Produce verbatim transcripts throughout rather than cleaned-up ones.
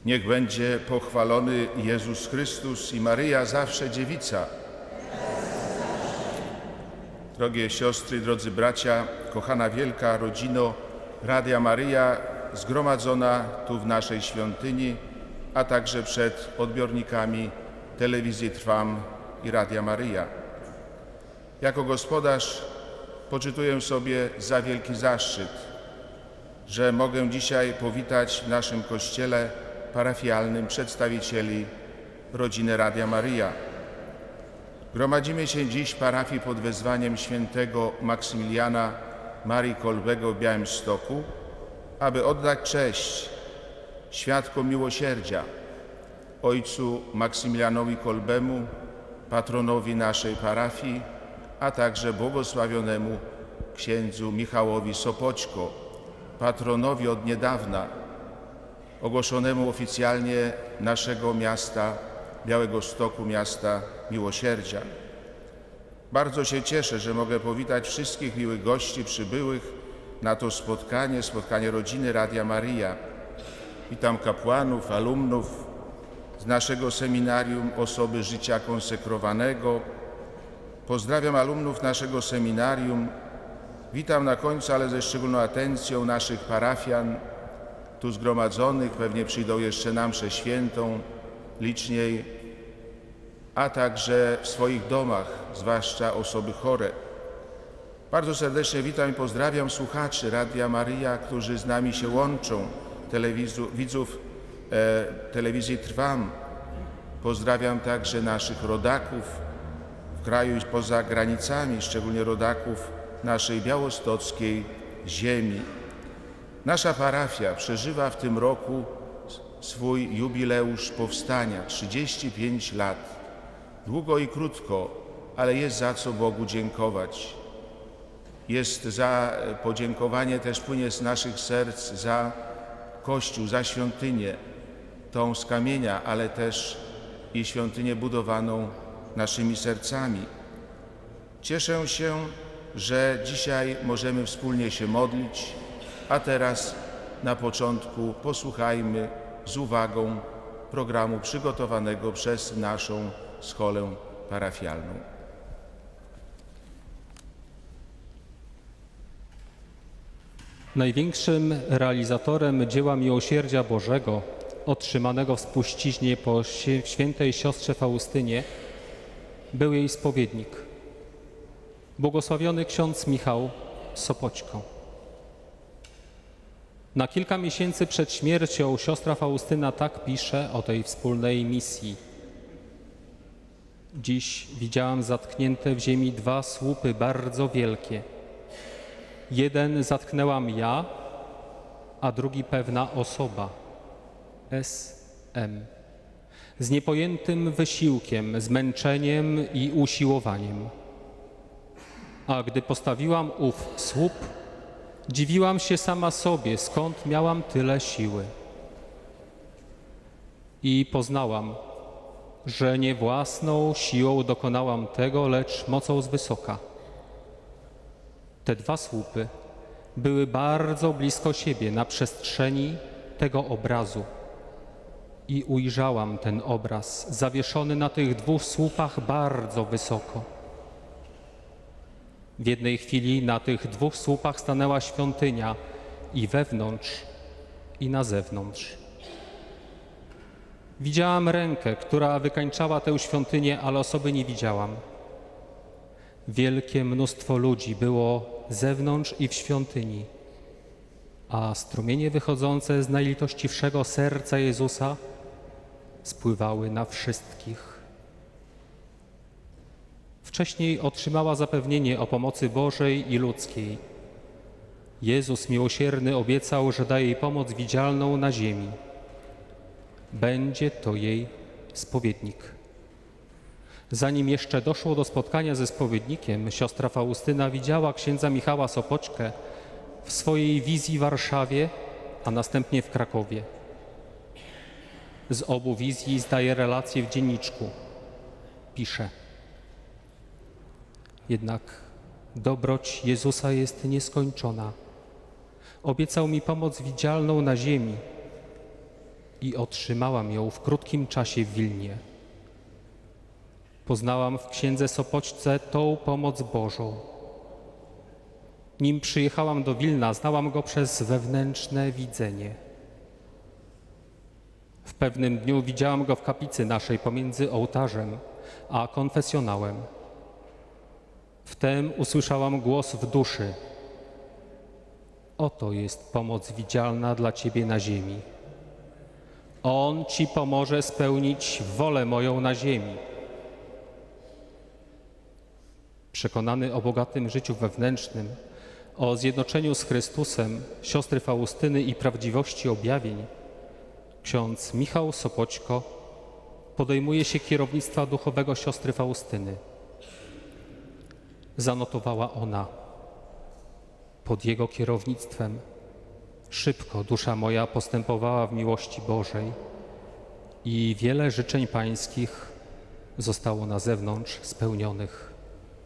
Niech będzie pochwalony Jezus Chrystus i Maryja zawsze dziewica. Drogie siostry, drodzy bracia, kochana wielka rodzino Radia Maryja zgromadzona tu w naszej świątyni, a także przed odbiornikami telewizji Trwam i Radia Maryja. Jako gospodarz poczytuję sobie za wielki zaszczyt, że mogę dzisiaj powitać w naszym kościele parafialnym przedstawicieli rodziny Radia Maryja. Gromadzimy się dziś w parafii pod wezwaniem świętego Maksymiliana Marii Kolbego w Białymstoku, aby oddać cześć świadkom miłosierdzia, ojcu Maksymilianowi Kolbemu, patronowi naszej parafii, a także błogosławionemu księdzu Michałowi Sopoćko, patronowi od niedawna, ogłoszonemu oficjalnie naszego miasta, Białegostoku, miasta miłosierdzia. Bardzo się cieszę, że mogę powitać wszystkich miłych gości przybyłych na to spotkanie, spotkanie rodziny Radia Maryja. Witam kapłanów, alumnów z naszego seminarium Osoby Życia Konsekrowanego. Pozdrawiam alumnów naszego seminarium. Witam na końcu, ale ze szczególną atencją naszych parafian tu zgromadzonych. Pewnie przyjdą jeszcze na mszę świętą liczniej, a także w swoich domach, zwłaszcza osoby chore. Bardzo serdecznie witam i pozdrawiam słuchaczy Radia Maryja, którzy z nami się łączą, widzów e, telewizji Trwam. Pozdrawiam także naszych rodaków w kraju i poza granicami, szczególnie rodaków naszej białostockiej ziemi. Nasza parafia przeżywa w tym roku swój jubileusz powstania, trzydzieści pięć lat. Długo i krótko, ale jest za co Bogu dziękować. Jest za podziękowanie też płynie z naszych serc za Kościół, za świątynię, tą z kamienia, ale też i świątynię budowaną naszymi sercami. Cieszę się, że dzisiaj możemy wspólnie się modlić, a teraz na początku posłuchajmy z uwagą programu przygotowanego przez naszą scholę parafialną. Największym realizatorem dzieła miłosierdzia Bożego otrzymanego w spuściźnie po świętej siostrze Faustynie był jej spowiednik, błogosławiony ksiądz Michał Sopoćko. Na kilka miesięcy przed śmiercią siostra Faustyna tak pisze o tej wspólnej misji. Dziś widziałam zatknięte w ziemi dwa słupy bardzo wielkie. Jeden zatknęłam ja, a drugi pewna osoba, S M, z niepojętym wysiłkiem, zmęczeniem i usiłowaniem. A gdy postawiłam ów słup, dziwiłam się sama sobie, skąd miałam tyle siły. I poznałam, że nie własną siłą dokonałam tego, lecz mocą z wysoka. Te dwa słupy były bardzo blisko siebie na przestrzeni tego obrazu. I ujrzałam ten obraz zawieszony na tych dwóch słupach bardzo wysoko. W jednej chwili na tych dwóch słupach stanęła świątynia i wewnątrz, i na zewnątrz. Widziałam rękę, która wykańczała tę świątynię, ale osoby nie widziałam. Wielkie mnóstwo ludzi było zewnątrz i w świątyni, a strumienie wychodzące z najlitościwszego serca Jezusa spływały na wszystkich. Wcześniej otrzymała zapewnienie o pomocy Bożej i ludzkiej. Jezus miłosierny obiecał, że daje jej pomoc widzialną na ziemi. Będzie to jej spowiednik. Zanim jeszcze doszło do spotkania ze spowiednikiem, siostra Faustyna widziała księdza Michała Sopoćkę w swojej wizji w Warszawie, a następnie w Krakowie. Z obu wizji zdaje relacje w dzienniczku. Pisze: jednak dobroć Jezusa jest nieskończona. Obiecał mi pomoc widzialną na ziemi i otrzymałam ją w krótkim czasie w Wilnie. Poznałam w księdze Sopoćce tą pomoc Bożą. Nim przyjechałam do Wilna, znałam go przez wewnętrzne widzenie. W pewnym dniu widziałam go w kaplicy naszej pomiędzy ołtarzem a konfesjonałem. Wtem usłyszałam głos w duszy: oto jest pomoc widzialna dla Ciebie na ziemi. On Ci pomoże spełnić wolę moją na ziemi. Przekonany o bogatym życiu wewnętrznym, o zjednoczeniu z Chrystusem, siostry Faustyny i prawdziwości objawień, ksiądz Michał Sopoćko podejmuje się kierownictwa duchowego siostry Faustyny. Zanotowała ona: pod jego kierownictwem szybko dusza moja postępowała w miłości Bożej i wiele życzeń pańskich zostało na zewnątrz spełnionych.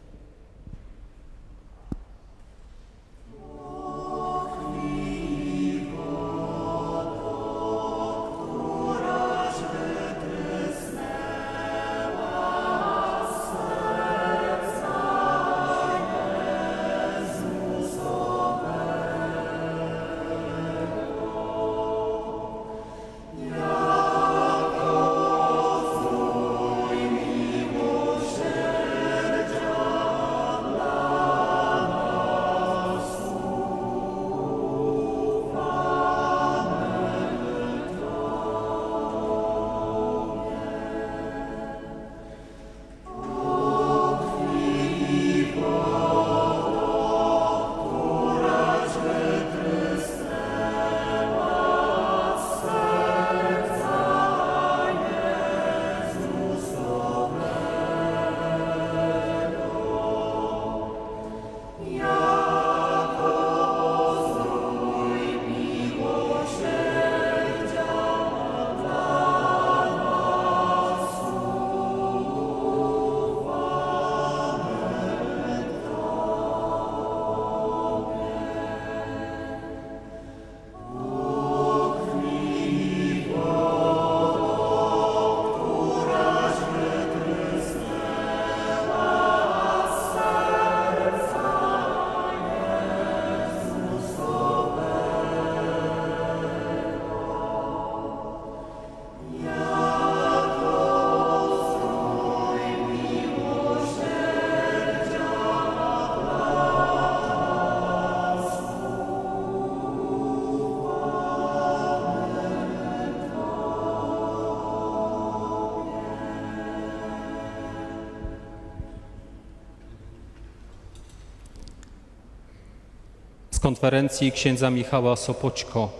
Z konferencji księdza Michała Sopoćko.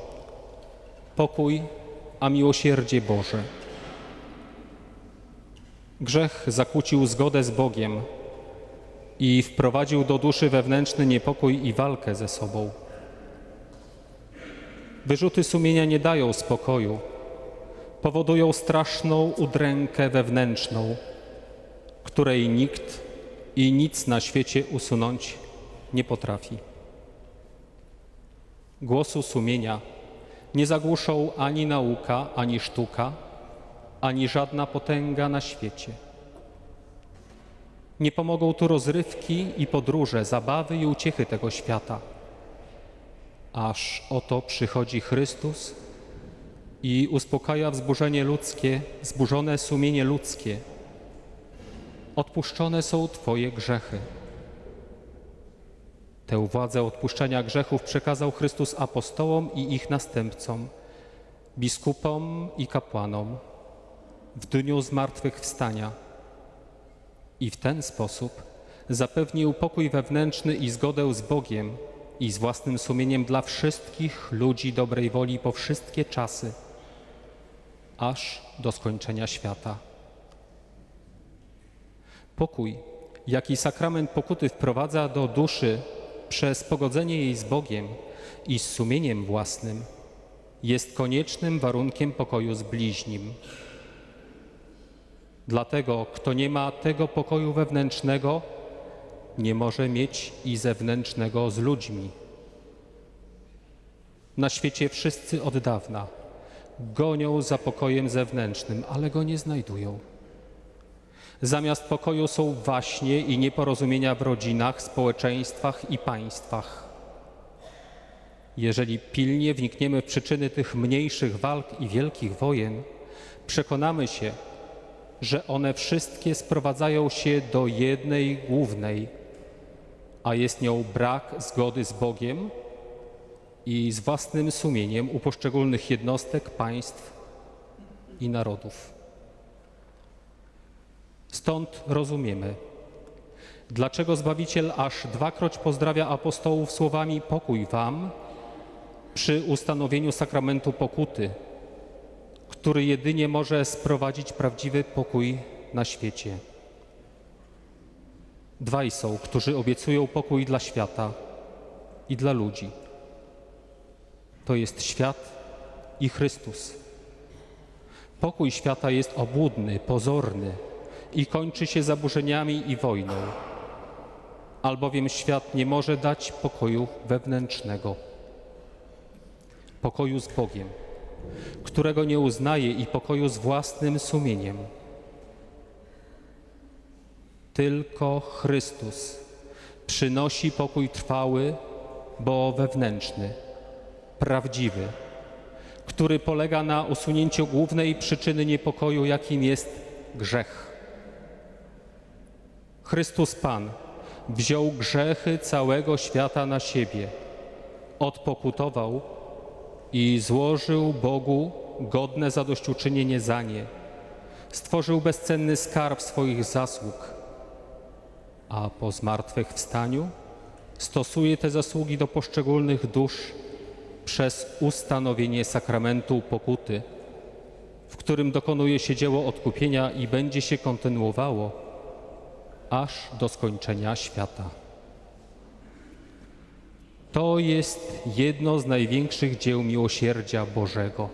Pokój, a miłosierdzie Boże. Grzech zakłócił zgodę z Bogiem i wprowadził do duszy wewnętrzny niepokój i walkę ze sobą. Wyrzuty sumienia nie dają spokoju, powodują straszną udrękę wewnętrzną, której nikt i nic na świecie usunąć nie potrafi. Głosu sumienia nie zagłuszą ani nauka, ani sztuka, ani żadna potęga na świecie. Nie pomogą tu rozrywki i podróże, zabawy i uciechy tego świata. Aż oto przychodzi Chrystus i uspokaja wzburzenie ludzkie, zburzone sumienie ludzkie. Odpuszczone są Twoje grzechy. Tę władzę odpuszczenia grzechów przekazał Chrystus apostołom i ich następcom, biskupom i kapłanom w dniu zmartwychwstania i w ten sposób zapewnił pokój wewnętrzny i zgodę z Bogiem i z własnym sumieniem dla wszystkich ludzi dobrej woli po wszystkie czasy, aż do skończenia świata. Pokój, jaki sakrament pokuty wprowadza do duszy przez pogodzenie jej z Bogiem i z sumieniem własnym, jest koniecznym warunkiem pokoju z bliźnim. Dlatego, kto nie ma tego pokoju wewnętrznego, nie może mieć i zewnętrznego z ludźmi. Na świecie wszyscy od dawna Gonią za pokojem zewnętrznym, ale go nie znajdują. Zamiast pokoju są waśnie i nieporozumienia w rodzinach, społeczeństwach i państwach. Jeżeli pilnie wnikniemy w przyczyny tych mniejszych walk i wielkich wojen, przekonamy się, że one wszystkie sprowadzają się do jednej głównej, a jest nią brak zgody z Bogiem i z własnym sumieniem u poszczególnych jednostek, państw i narodów. Stąd rozumiemy, dlaczego Zbawiciel aż dwakroć pozdrawia apostołów słowami „pokój wam” przy ustanowieniu sakramentu pokuty, który jedynie może sprowadzić prawdziwy pokój na świecie. Dwaj są, którzy obiecują pokój dla świata i dla ludzi. To jest świat i Chrystus. Pokój świata jest obłudny, pozorny i kończy się zaburzeniami i wojną, albowiem świat nie może dać pokoju wewnętrznego, pokoju z Bogiem, którego nie uznaje, i pokoju z własnym sumieniem. Tylko Chrystus przynosi pokój trwały, bo wewnętrzny, prawdziwy, który polega na usunięciu głównej przyczyny niepokoju, jakim jest grzech. Chrystus Pan wziął grzechy całego świata na siebie, odpokutował i złożył Bogu godne zadośćuczynienie za nie. Stworzył bezcenny skarb swoich zasług, a po zmartwychwstaniu stosuje te zasługi do poszczególnych dusz przez ustanowienie sakramentu pokuty, w którym dokonuje się dzieło odkupienia i będzie się kontynuowało aż do skończenia świata. To jest jedno z największych dzieł miłosierdzia Bożego.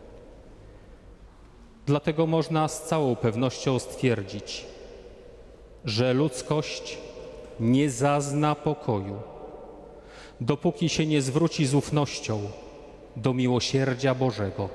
Dlatego można z całą pewnością stwierdzić, że ludzkość nie zazna pokoju, dopóki się nie zwróci z ufnością do miłosierdzia Bożego.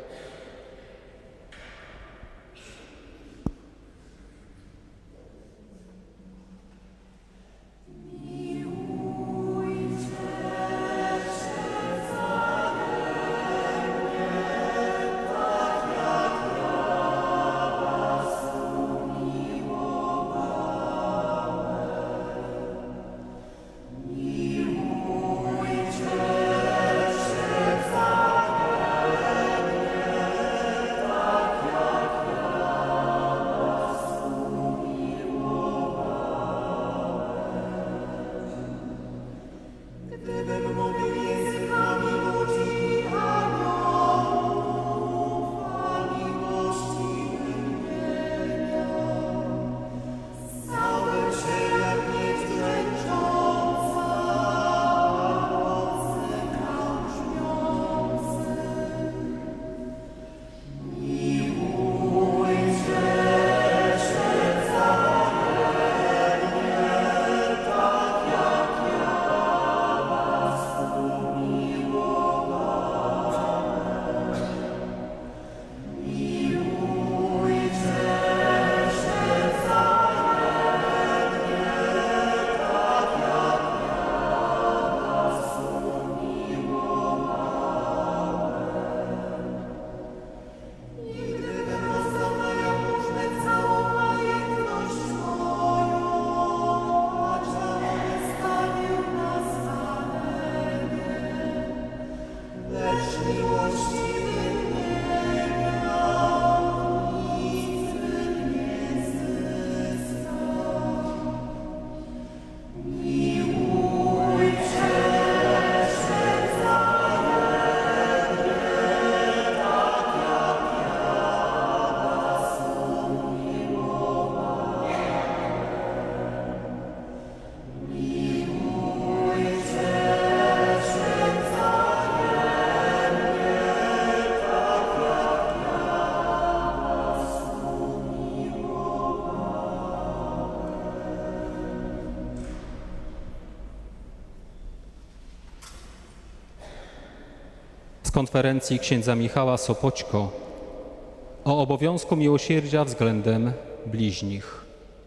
konferencji księdza Michała Sopoćko o obowiązku miłosierdzia względem bliźnich.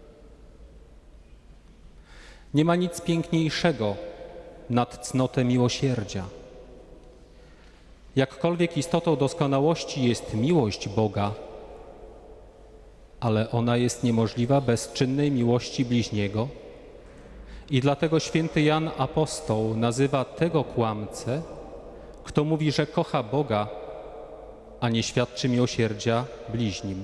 Nie ma nic piękniejszego nad cnotę miłosierdzia. Jakkolwiek istotą doskonałości jest miłość Boga, ale ona jest niemożliwa bez czynnej miłości bliźniego i dlatego święty Jan Apostoł nazywa tego kłamcę, kto mówi, że kocha Boga, a nie świadczy miłosierdzia bliźnim.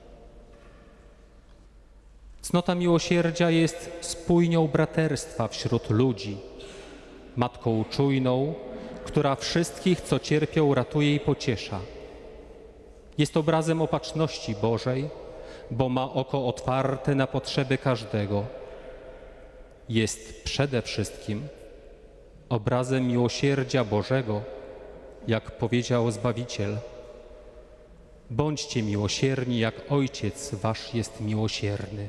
Cnota miłosierdzia jest spójnią braterstwa wśród ludzi, matką czujną, która wszystkich, co cierpią, ratuje i pociesza. Jest obrazem opatrzności Bożej, bo ma oko otwarte na potrzeby każdego. Jest przede wszystkim obrazem miłosierdzia Bożego, jak powiedział Zbawiciel. Bądźcie miłosierni, jak Ojciec wasz jest miłosierny.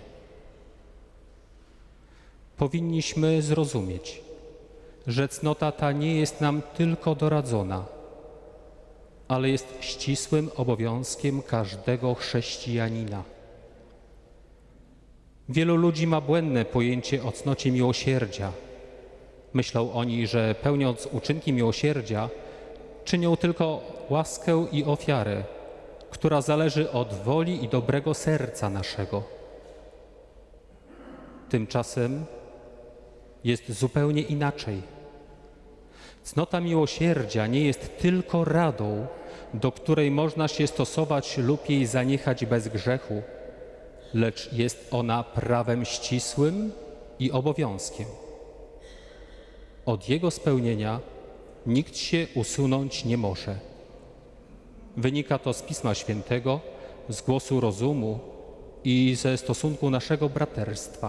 Powinniśmy zrozumieć, że cnota ta nie jest nam tylko doradzona, ale jest ścisłym obowiązkiem każdego chrześcijanina. Wielu ludzi ma błędne pojęcie o cnocie miłosierdzia. Myślą oni, że pełniąc uczynki miłosierdzia, czynią tylko łaskę i ofiarę, która zależy od woli i dobrego serca naszego. Tymczasem jest zupełnie inaczej. Cnota miłosierdzia nie jest tylko radą, do której można się stosować lub jej zaniechać bez grzechu, lecz jest ona prawem ścisłym i obowiązkiem. Od jego spełnienia nikt się usunąć nie może. Wynika to z Pisma Świętego, z głosu rozumu i ze stosunku naszego braterstwa.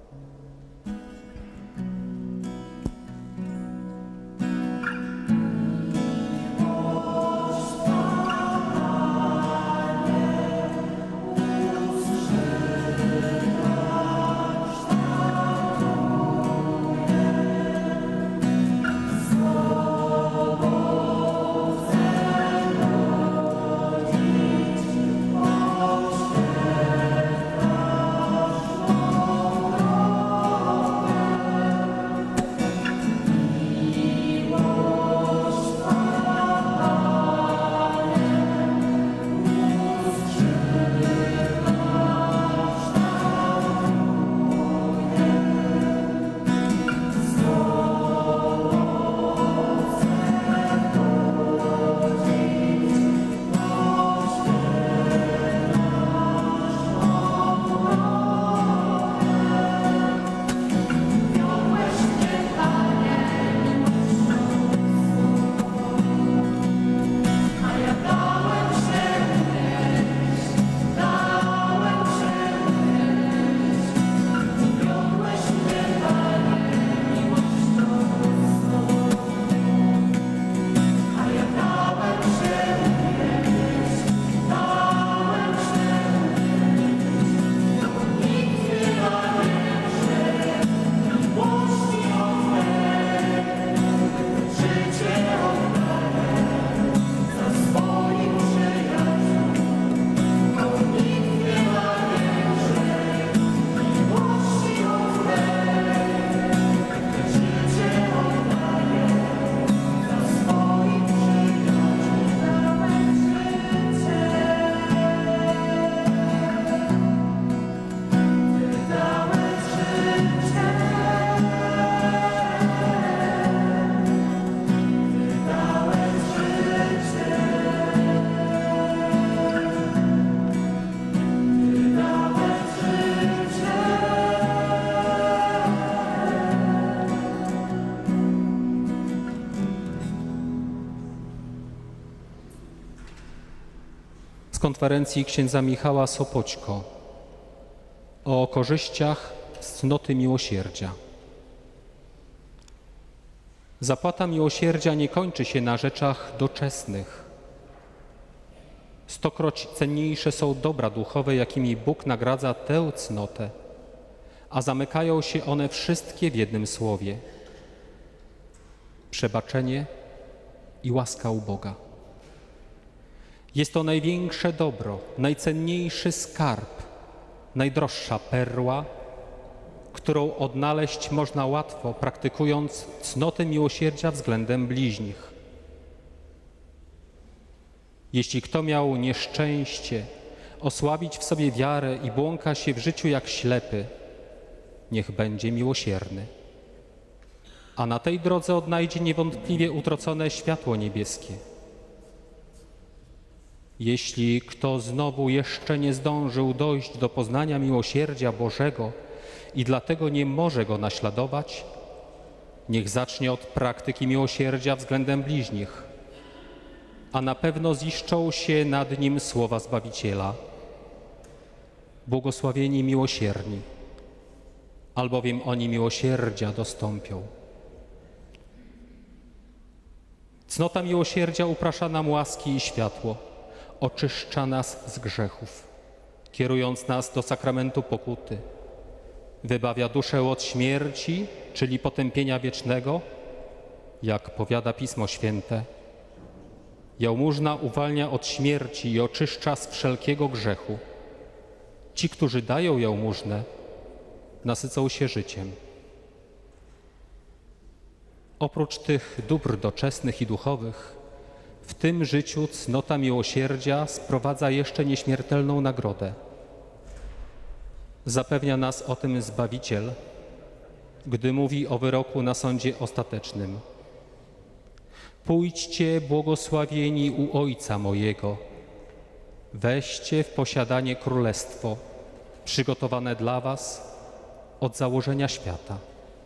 Z konferencji księdza Michała Sopoćko o korzyściach z cnoty miłosierdzia. Zapłata miłosierdzia nie kończy się na rzeczach doczesnych. Stokroć cenniejsze są dobra duchowe, jakimi Bóg nagradza tę cnotę, a zamykają się one wszystkie w jednym słowie: przebaczenie i łaska u Boga. Jest to największe dobro, najcenniejszy skarb, najdroższa perła, którą odnaleźć można łatwo, praktykując cnotę miłosierdzia względem bliźnich. Jeśli kto miał nieszczęście osłabić w sobie wiarę i błąka się w życiu jak ślepy, niech będzie miłosierny. A na tej drodze odnajdzie niewątpliwie utracone światło niebieskie. Jeśli kto znowu jeszcze nie zdążył dojść do poznania miłosierdzia Bożego i dlatego nie może go naśladować, niech zacznie od praktyki miłosierdzia względem bliźnich, a na pewno ziszczą się nad nim słowa Zbawiciela. Błogosławieni miłosierni, albowiem oni miłosierdzia dostąpią. Cnota miłosierdzia uprasza nam łaski i światło, oczyszcza nas z grzechów, kierując nas do sakramentu pokuty. Wybawia duszę od śmierci, czyli potępienia wiecznego, jak powiada Pismo Święte. Jałmużna uwalnia od śmierci i oczyszcza z wszelkiego grzechu. Ci, którzy dają jałmużnę, nasycą się życiem. Oprócz tych dóbr doczesnych i duchowych, w tym życiu cnota miłosierdzia sprowadza jeszcze nieśmiertelną nagrodę. Zapewnia nas o tym Zbawiciel, gdy mówi o wyroku na sądzie ostatecznym. Pójdźcie błogosławieni u Ojca mojego, weźcie w posiadanie królestwo przygotowane dla was od założenia świata.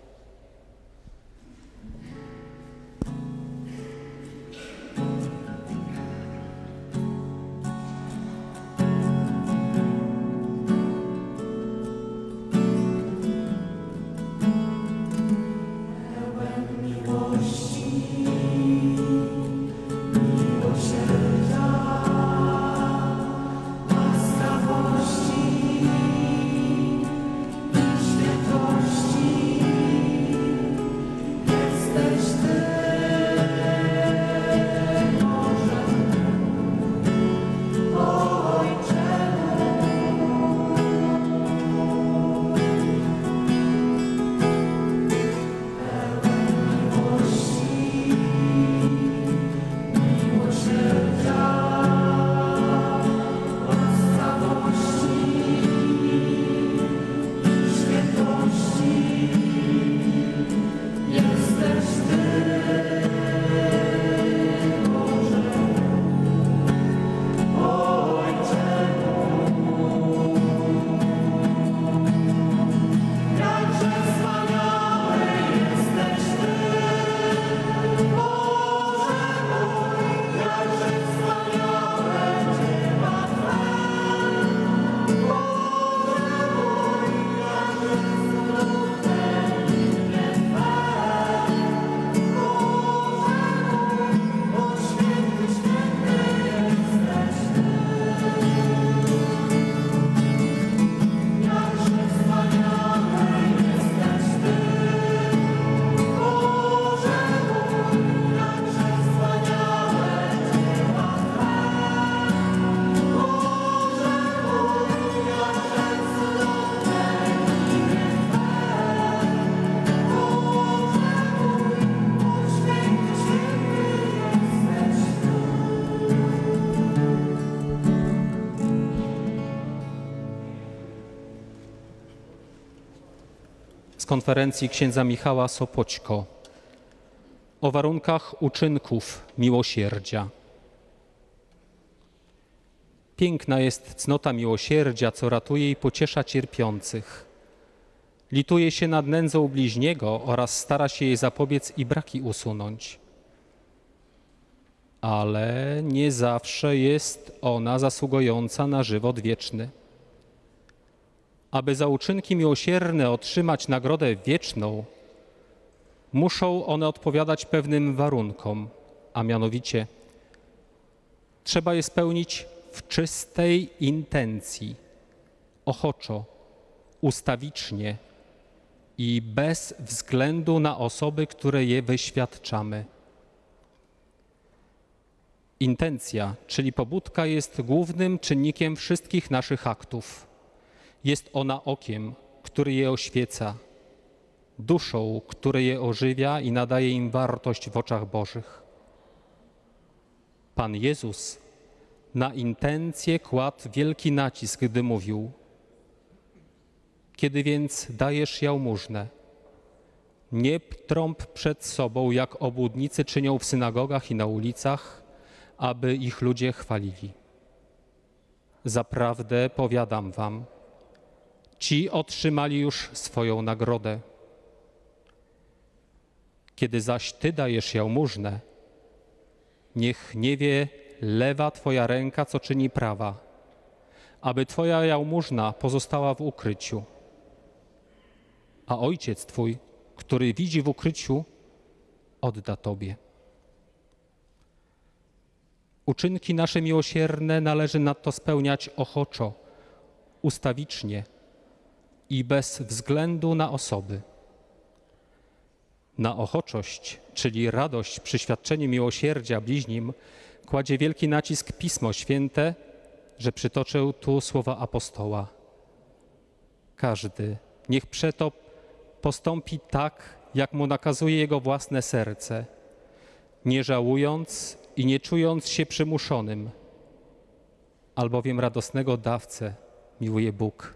Z konferencji księdza Michała Sopoćko o warunkach uczynków miłosierdzia. Piękna jest cnota miłosierdzia, co ratuje i pociesza cierpiących. Lituje się nad nędzą bliźniego oraz stara się jej zapobiec i braki usunąć. Ale nie zawsze jest ona zasługująca na żywot wieczny. Aby za uczynki miłosierne otrzymać nagrodę wieczną, muszą one odpowiadać pewnym warunkom, a mianowicie trzeba je spełnić w czystej intencji, ochoczo, ustawicznie i bez względu na osoby, które je wyświadczamy. Intencja, czyli pobudka, jest głównym czynnikiem wszystkich naszych aktów. Jest ona okiem, który je oświeca, duszą, które je ożywia i nadaje im wartość w oczach Bożych. Pan Jezus na intencję kładł wielki nacisk, gdy mówił: kiedy więc dajesz jałmużnę, nie trąb przed sobą, jak obłudnicy czynią w synagogach i na ulicach, aby ich ludzie chwalili. Zaprawdę powiadam wam, ci otrzymali już swoją nagrodę. Kiedy zaś ty dajesz jałmużnę, niech nie wie lewa twoja ręka, co czyni prawa, aby twoja jałmużna pozostała w ukryciu. A Ojciec twój, który widzi w ukryciu, odda tobie. Uczynki nasze miłosierne należy nadto spełniać ochoczo, ustawicznie i bez względu na osoby. Na ochoczość, czyli radość przy świadczeniu miłosierdzia bliźnim, kładzie wielki nacisk Pismo Święte, że przytoczę tu słowa apostoła. Każdy niech przeto postąpi tak, jak mu nakazuje jego własne serce, nie żałując i nie czując się przymuszonym, albowiem radosnego dawcę miłuje Bóg.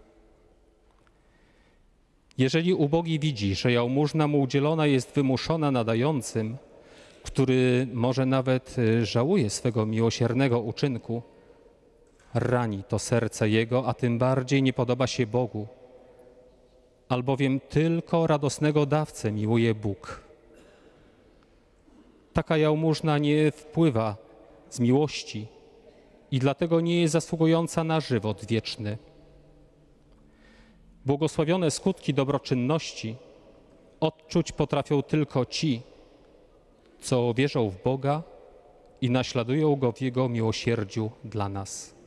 Jeżeli ubogi widzi, że jałmużna mu udzielona jest wymuszona nadającym, który może nawet żałuje swego miłosiernego uczynku, rani to serce jego, a tym bardziej nie podoba się Bogu, albowiem tylko radosnego dawcę miłuje Bóg. Taka jałmużna nie wpływa z miłości i dlatego nie jest zasługująca na żywot wieczny. Błogosławione skutki dobroczynności odczuć potrafią tylko ci, co wierzą w Boga i naśladują Go w Jego miłosierdziu dla nas.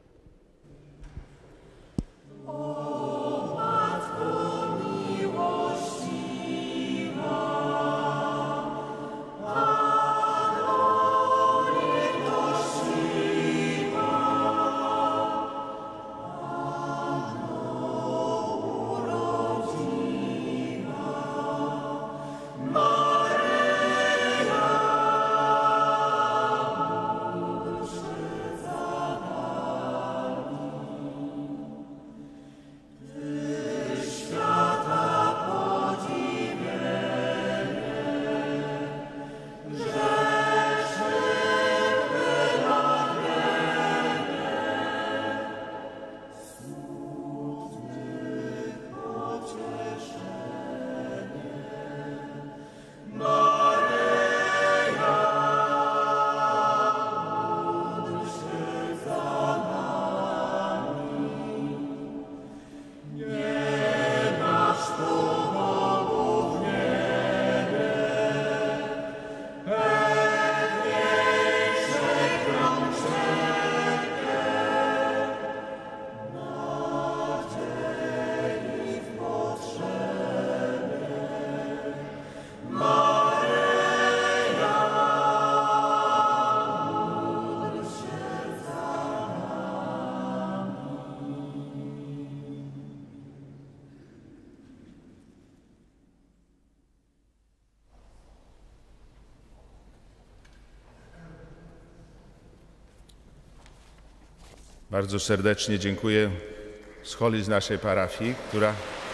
Bardzo serdecznie dziękuję scholi z naszej parafii, która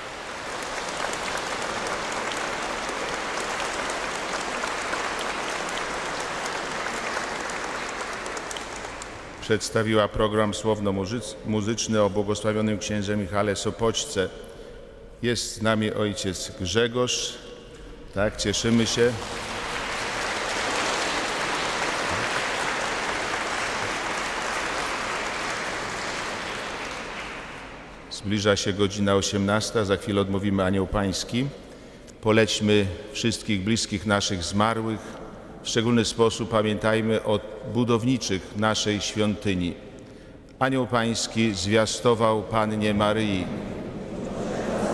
przedstawiła program słowno-muzyczny o błogosławionym księdze Michale Sopoćce. Jest z nami ojciec Grzegorz. Tak, cieszymy się. Zbliża się godzina osiemnasta, za chwilę odmówimy Anioł Pański. Polećmy wszystkich bliskich naszych zmarłych. W szczególny sposób pamiętajmy o budowniczych naszej świątyni. Anioł Pański zwiastował Pannie Maryi.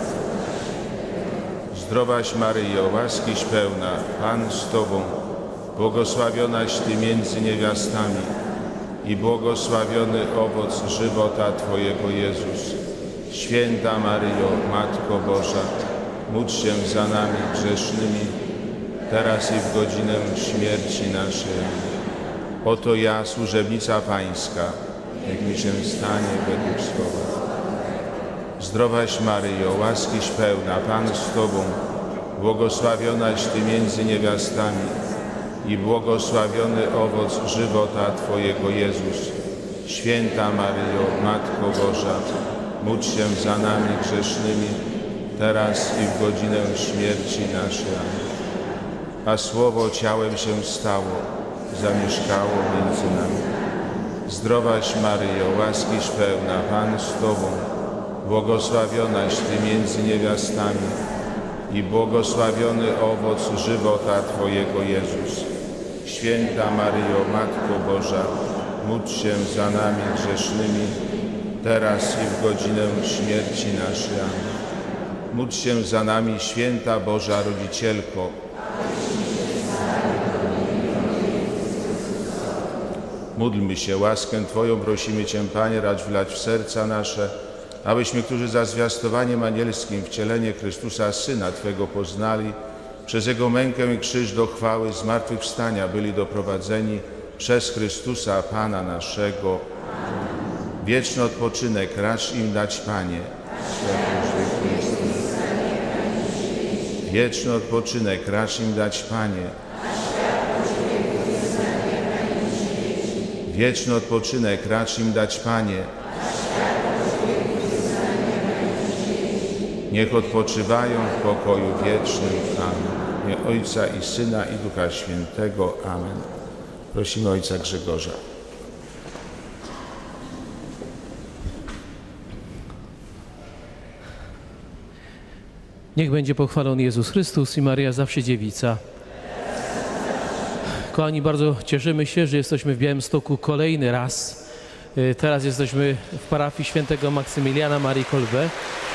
Zdrowaś Maryjo, łaskiś pełna, Pan z Tobą, błogosławionaś Ty między niewiastami i błogosławiony owoc żywota Twojego Jezus. Święta Maryjo, Matko Boża, módl się za nami grzesznymi, teraz i w godzinę śmierci naszej. Oto ja, służebnica Pańska, niech mi się stanie według słowa. Zdrowaś Maryjo, łaskiś pełna, Pan z Tobą, błogosławionaś Ty między niewiastami i błogosławiony owoc żywota Twojego Jezus. Święta Maryjo, Matko Boża, módl się za nami grzesznymi, teraz i w godzinę śmierci naszej. A Słowo ciałem się stało, zamieszkało między nami. Zdrowaś Maryjo, łaskiś pełna, Pan z Tobą, błogosławionaś Ty między niewiastami i błogosławiony owoc żywota Twojego Jezus. Święta Maryjo, Matko Boża, módl się za nami grzesznymi, teraz i w godzinę śmierci naszej. Amen. Módl się za nami, Święta Boża Rodzicielko. Módlmy się, łaskę Twoją prosimy Cię, Panie, racz wlać w serca nasze, abyśmy, którzy za zwiastowaniem anielskim wcielenie Chrystusa, Syna Twego poznali, przez Jego mękę i krzyż do chwały zmartwychwstania byli doprowadzeni przez Chrystusa, Pana naszego. Wieczny odpoczynek racz im dać, Panie. Wieczny odpoczynek racz im dać, Panie. Wieczny odpoczynek racz im dać, Panie. Niech odpoczywają w pokoju wiecznym. Amen. W imię Ojca i Syna i Ducha Świętego. Amen. Prosimy Ojca Grzegorza. Niech będzie pochwalony Jezus Chrystus i Maryja zawsze Dziewica. Kochani, bardzo cieszymy się, że jesteśmy w Białymstoku kolejny raz. Teraz jesteśmy w parafii świętego Maksymiliana Marii Kolbe.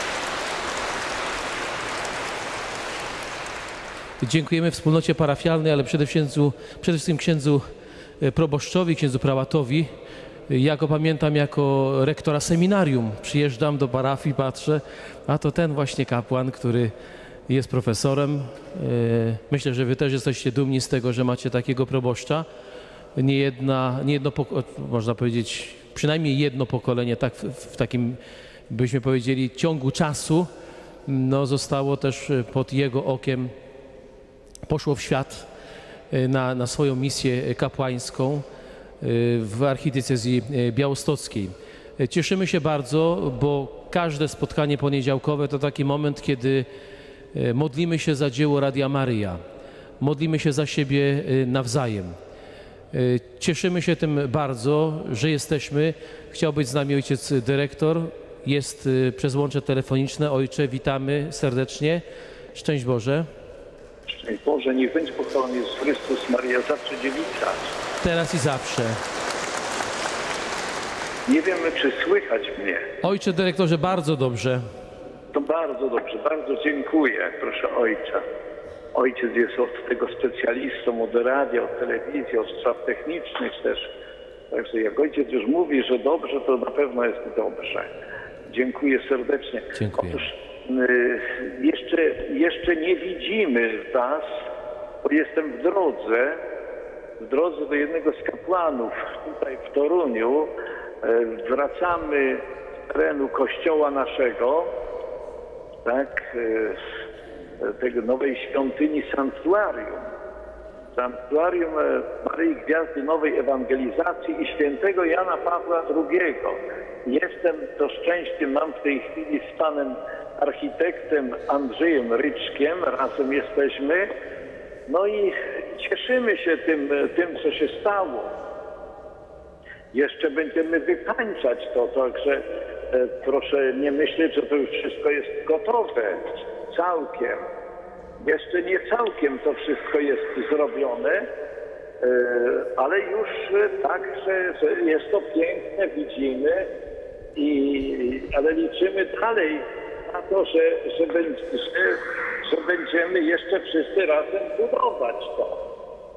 Dziękujemy wspólnocie parafialnej, ale przede wszystkim, przede wszystkim księdzu proboszczowi, księdzu prałatowi. Ja go pamiętam jako rektora seminarium. Przyjeżdżam do parafii, patrzę, a to ten właśnie kapłan, który jest profesorem. Myślę, że wy też jesteście dumni z tego, że macie takiego proboszcza. Nie jedna, nie jedno, można powiedzieć, przynajmniej jedno pokolenie, tak w, w takim, byśmy powiedzieli, ciągu czasu, no, zostało też pod jego okiem, poszło w świat na, na swoją misję kapłańską w archidiecezji białostockiej. Cieszymy się bardzo, bo każde spotkanie poniedziałkowe to taki moment, kiedy modlimy się za dzieło Radia Maryja, modlimy się za siebie nawzajem. Cieszymy się tym bardzo, że jesteśmy. Chciał być z nami ojciec dyrektor, jest przez łącze telefoniczne. Ojcze, witamy serdecznie. Szczęść Boże. Szczęść Boże, niech będzie pochwalony Jezus Chrystus, Maryja zawsze Dziewica. Teraz i zawsze. Nie wiemy, czy słychać mnie. Ojcze dyrektorze, bardzo dobrze. To bardzo dobrze, bardzo dziękuję, proszę Ojca. Ojciec jest od tego specjalistą, od radia, od telewizji, od spraw technicznych też. Także jak ojciec już mówi, że dobrze, to na pewno jest dobrze. Dziękuję serdecznie. Dziękuję. Otóż y, jeszcze, jeszcze nie widzimy was, bo jestem w drodze, w drodze do jednego z kapłanów tutaj w Toruniu. Y, wracamy z terenu kościoła naszego, tak, y, tego nowej świątyni sanktuarium. Sanktuarium Maryi Gwiazdy Nowej Ewangelizacji i świętego Jana Pawła drugiego. Jestem, to szczęście mam w tej chwili z panem architektem Andrzejem Ryczkiem, razem jesteśmy. No i cieszymy się tym, tym co się stało. Jeszcze będziemy wykańczać to, także proszę nie myśleć, że to już wszystko jest gotowe całkiem. Jeszcze nie całkiem to wszystko jest zrobione, ale już tak, że, że jest to piękne, widzimy, i, ale liczymy dalej na to, że, że, będzie, że, że będziemy jeszcze wszyscy razem budować to.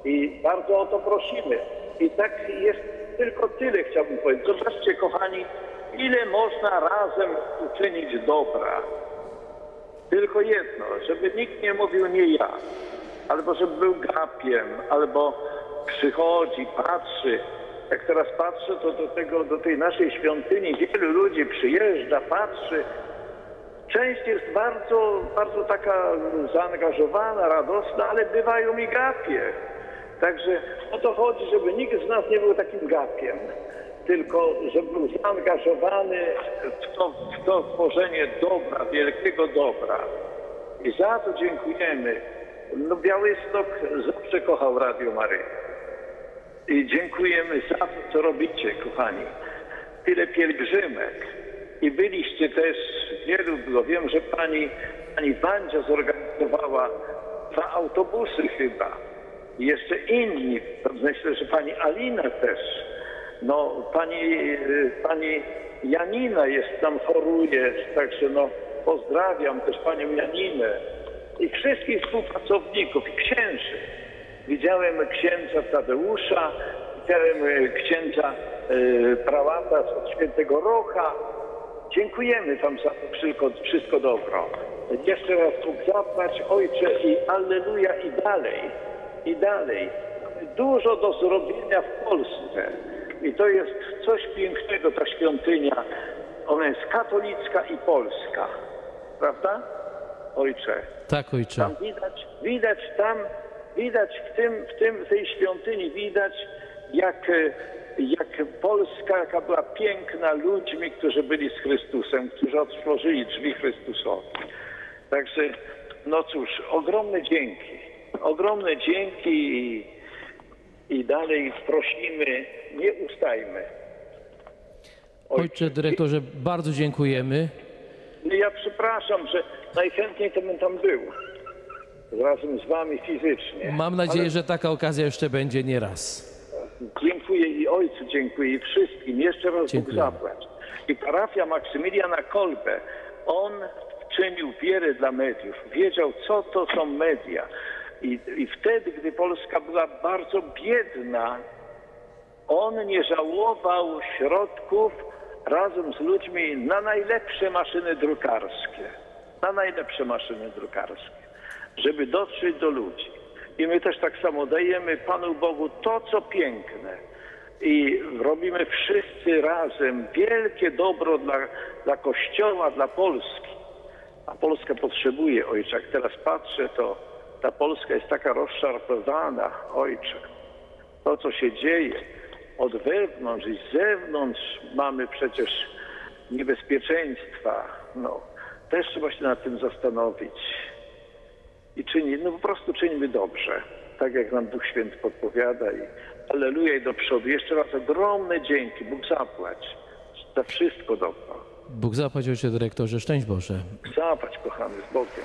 I bardzo o to prosimy. I tak jest, tylko tyle chciałbym powiedzieć. Zobaczcie, kochani, ile można razem uczynić dobra. Tylko jedno, żeby nikt nie mówił nie ja, albo żeby był gapiem, albo przychodzi, patrzy. Jak teraz patrzę, to do, tego, do tej naszej świątyni wielu ludzi przyjeżdża, patrzy. Część jest bardzo, bardzo taka zaangażowana, radosna, ale bywają i gapie. Także o to chodzi, żeby nikt z nas nie był takim gapiem, tylko żeby był zaangażowany w to, w to tworzenie dobra, wielkiego dobra. I za to dziękujemy. No, Białystok zawsze kochał Radio Maryję. I dziękujemy za to, co robicie, kochani. Tyle pielgrzymek. I byliście też, wielu było. Wiem, że pani, pani Wandzia zorganizowała dwa autobusy chyba. I jeszcze inni. Myślę, że pani Alina też. No, pani, pani Janina jest tam, choruje. Także no, pozdrawiam też panią Janinę. I wszystkich współpracowników, i księży. Widziałem księdza Tadeusza, widziałem księdza y, prałata od Świętego Rocha. Dziękujemy wam za to wszystko, wszystko dobro. Jeszcze raz Bóg zapłać, Ojcze, i alleluja, i dalej, i dalej. Mamy dużo do zrobienia w Polsce. I to jest coś pięknego, ta świątynia. Ona jest katolicka i polska. Prawda, Ojcze? Tak, Ojcze. Tam widać, widać tam, widać w tym, w tym, w tej świątyni, widać jak, jak Polska, jaka była piękna ludźmi, którzy byli z Chrystusem, którzy otworzyli drzwi Chrystusowi. Także, no cóż, ogromne dzięki, ogromne dzięki i, i dalej prosimy, nie ustajmy. Ojcze dyrektorze, bardzo dziękujemy. Ja przepraszam, że najchętniej to bym tam był. Razem z wami fizycznie. Mam nadzieję, Ale że taka okazja jeszcze będzie nie raz. dziękuję i Ojcu dziękuję i wszystkim. Jeszcze raz Bóg Dziękuję. zapłać. I parafia Maksymiliana Kolbe, on czynił wierę dla mediów. Wiedział, co to są media. I, I wtedy, gdy Polska była bardzo biedna, on nie żałował środków razem z ludźmi na najlepsze maszyny drukarskie. Na najlepsze maszyny drukarskie. Żeby dotrzeć do ludzi. I my też tak samo dajemy Panu Bogu to, co piękne. I robimy wszyscy razem wielkie dobro dla, dla Kościoła, dla Polski. A Polska potrzebuje, Ojcze. Jak teraz patrzę, to ta Polska jest taka rozszarpana, Ojcze. To, co się dzieje od wewnątrz i z zewnątrz, mamy przecież niebezpieczeństwa. No, też trzeba się nad tym zastanowić. I czyni, no po prostu czynimy dobrze, tak jak nam Duch Święty podpowiada i alleluja i do przodu. Jeszcze raz ogromne dzięki, Bóg zapłać za wszystko dobro. Bóg zapłać, Ojcze dyrektorze, szczęść Boże. Zapłać, kochany, z Bogiem.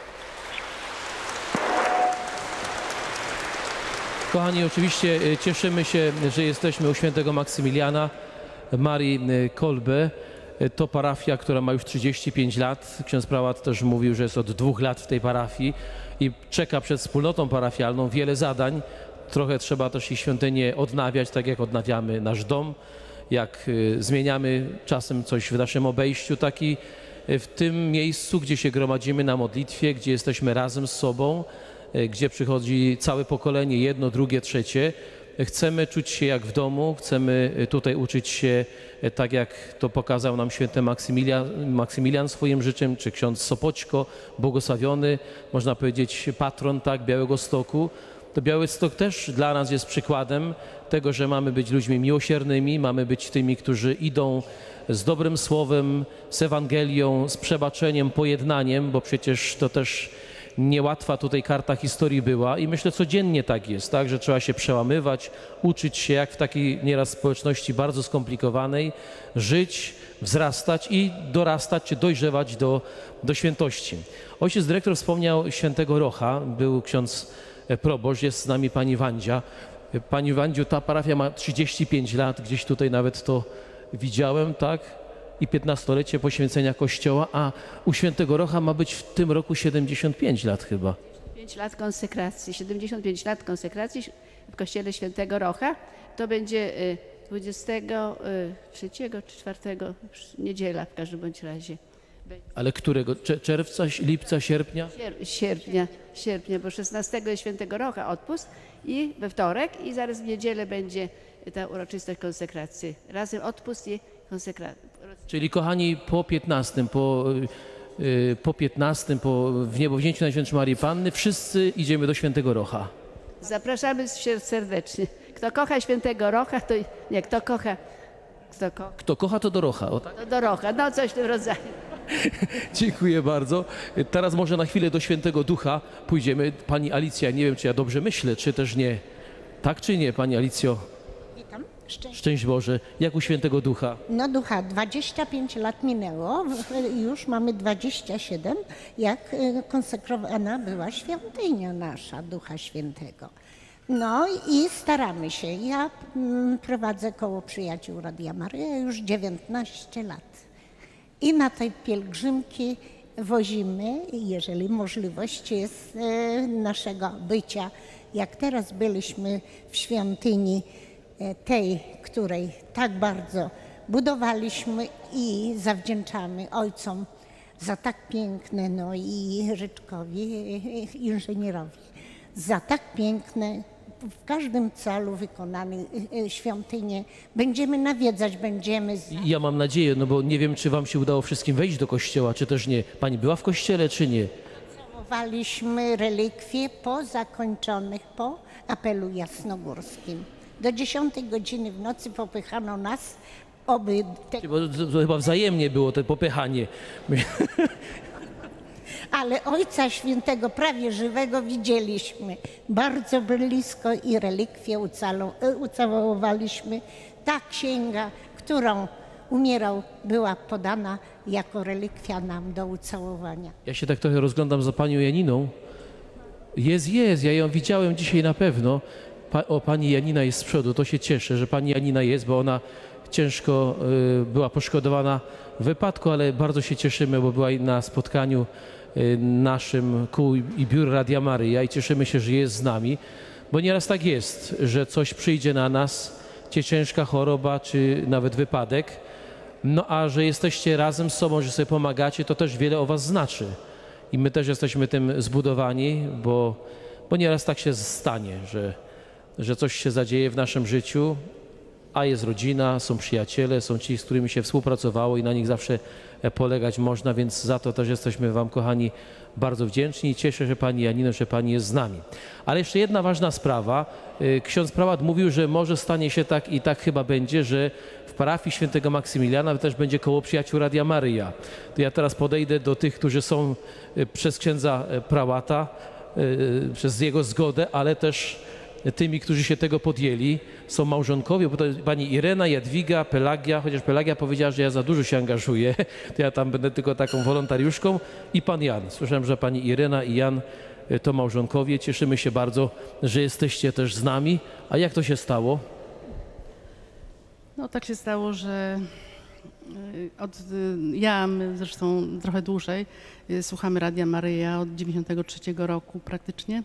Kochani, oczywiście e, cieszymy się, że jesteśmy u świętego Maksymiliana Marii e, Kolbe. E, To parafia, która ma już trzydzieści pięć lat. Ksiądz prałat też mówił, że jest od dwóch lat w tej parafii i czeka przed wspólnotą parafialną wiele zadań. Trochę trzeba też i świątynię odnawiać, tak jak odnawiamy nasz dom, jak e, zmieniamy czasem coś w naszym obejściu, tak i e, w tym miejscu, gdzie się gromadzimy na modlitwie, gdzie jesteśmy razem z sobą, gdzie przychodzi całe pokolenie, jedno, drugie, trzecie. Chcemy czuć się jak w domu, chcemy tutaj uczyć się tak, jak to pokazał nam święty Maksymilian, Maksymilian swoim życiem, czy ksiądz Sopoćko, błogosławiony, można powiedzieć patron tak, Białegostoku. To Białystok też dla nas jest przykładem tego, że mamy być ludźmi miłosiernymi, mamy być tymi, którzy idą z dobrym słowem, z Ewangelią, z przebaczeniem, pojednaniem, bo przecież to też niełatwa tutaj karta historii była i myślę codziennie tak jest, tak, że trzeba się przełamywać, uczyć się jak w takiej nieraz społeczności bardzo skomplikowanej, żyć, wzrastać i dorastać czy dojrzewać do, do świętości. Ojciec dyrektor wspomniał świętego Rocha, był ksiądz proboszcz, jest z nami pani Wandzia. Pani Wandziu, ta parafia ma trzydzieści pięć lat, gdzieś tutaj nawet to widziałem, tak? I piętnastolecie poświęcenia Kościoła, a u świętego Rocha ma być w tym roku siedemdziesiąt pięć lat chyba. pięć lat konsekracji, siedemdziesiąt pięć lat konsekracji w kościele Świętego Rocha. To będzie y, dwudziestego trzeciego czy czwartego niedziela w każdym bądź razie. Ale którego? Cze- Czerwca, lipca, sierpnia? Sier- Sierpnia, sierpnia, bo szesnastego jest Świętego Rocha odpust i we wtorek i zaraz w niedzielę będzie ta uroczystość konsekracji. Razem odpust i konsekracja. Czyli kochani, po piętnastym, po, y, po piętnastym, po w niebowzięciu Najświętszej Marii Panny, wszyscy idziemy do Świętego Rocha. Zapraszamy się serdecznie. Kto kocha Świętego Rocha, to nie, kto kocha, kto kocha, Kto kocha, to do Rocha. O, tak? to do Rocha, no coś w tym rodzaju. Dziękuję bardzo. Teraz może na chwilę do Świętego Ducha pójdziemy. Pani Alicja, nie wiem, czy ja dobrze myślę, czy też nie. Tak czy nie, Pani Alicjo? Witam. Szczęść. Szczęść Boże. Jak u Świętego Ducha? No ducha, dwadzieścia pięć lat minęło, już mamy dwadzieścia siedem, jak y, konsekrowana była świątynia nasza Ducha Świętego. No i staramy się. Ja mm, prowadzę koło przyjaciół Radia Maryja już dziewiętnaście lat. I na tej pielgrzymki wozimy, jeżeli możliwość jest e, naszego bycia. Jak teraz byliśmy w świątyni e, tej, której tak bardzo budowaliśmy i zawdzięczamy ojcom za tak piękne, no i Ryczkowi, e, inżynierowi, za tak piękne, w każdym celu wykonane e, świątynie. Będziemy nawiedzać, będziemy... Za... Ja mam nadzieję, no bo nie wiem, czy wam się udało wszystkim wejść do kościoła, czy też nie. Pani była w kościele, czy nie? Całowaliśmy relikwie po zakończonych, po apelu jasnogórskim. Do dziesiątej godziny w nocy popychano nas, oby... Te... Bo to, to chyba wzajemnie było to popychanie. Ale Ojca Świętego prawie żywego widzieliśmy. Bardzo blisko i relikwie ucalą, ucałowaliśmy. Ta księga, którą umierał, była podana jako relikwia nam do ucałowania. Ja się tak trochę rozglądam za panią Janiną. Jest, jest, ja ją widziałem dzisiaj na pewno. Pa, o, pani Janina jest z przodu, to się cieszę, że pani Janina jest, bo ona ciężko y, była poszkodowana w wypadku, ale bardzo się cieszymy, bo była na spotkaniu y, naszym kół i biur Radia Maryja i cieszymy się, że jest z nami, bo nieraz tak jest, że coś przyjdzie na nas, czy ciężka choroba, czy nawet wypadek, no a że jesteście razem z sobą, że sobie pomagacie, to też wiele o was znaczy. I my też jesteśmy tym zbudowani, bo, bo nieraz tak się stanie, że, że coś się zadzieje w naszym życiu, a jest rodzina, są przyjaciele, są ci, z którymi się współpracowało i na nich zawsze polegać można, więc za to też jesteśmy wam, kochani, bardzo wdzięczni i cieszę się pani Janino, że pani jest z nami. Ale jeszcze jedna ważna sprawa. Ksiądz prałat mówił, że może stanie się tak i tak chyba będzie, że w parafii świętego Maksymiliana też będzie koło przyjaciół Radia Maryja. To ja teraz podejdę do tych, którzy są przez księdza prałata, przez jego zgodę, ale też tymi, którzy się tego podjęli, są małżonkowie, bo to jest pani Irena, Jadwiga, Pelagia, chociaż Pelagia powiedziała, że ja za dużo się angażuję, to ja tam będę tylko taką wolontariuszką, i pan Jan. Słyszałem, że pani Irena i Jan to małżonkowie. Cieszymy się bardzo, że jesteście też z nami. A jak to się stało? No tak się stało, że od, ja, my zresztą trochę dłużej, słuchamy Radia Maryja od dziewięćdziesiątego trzeciego roku praktycznie.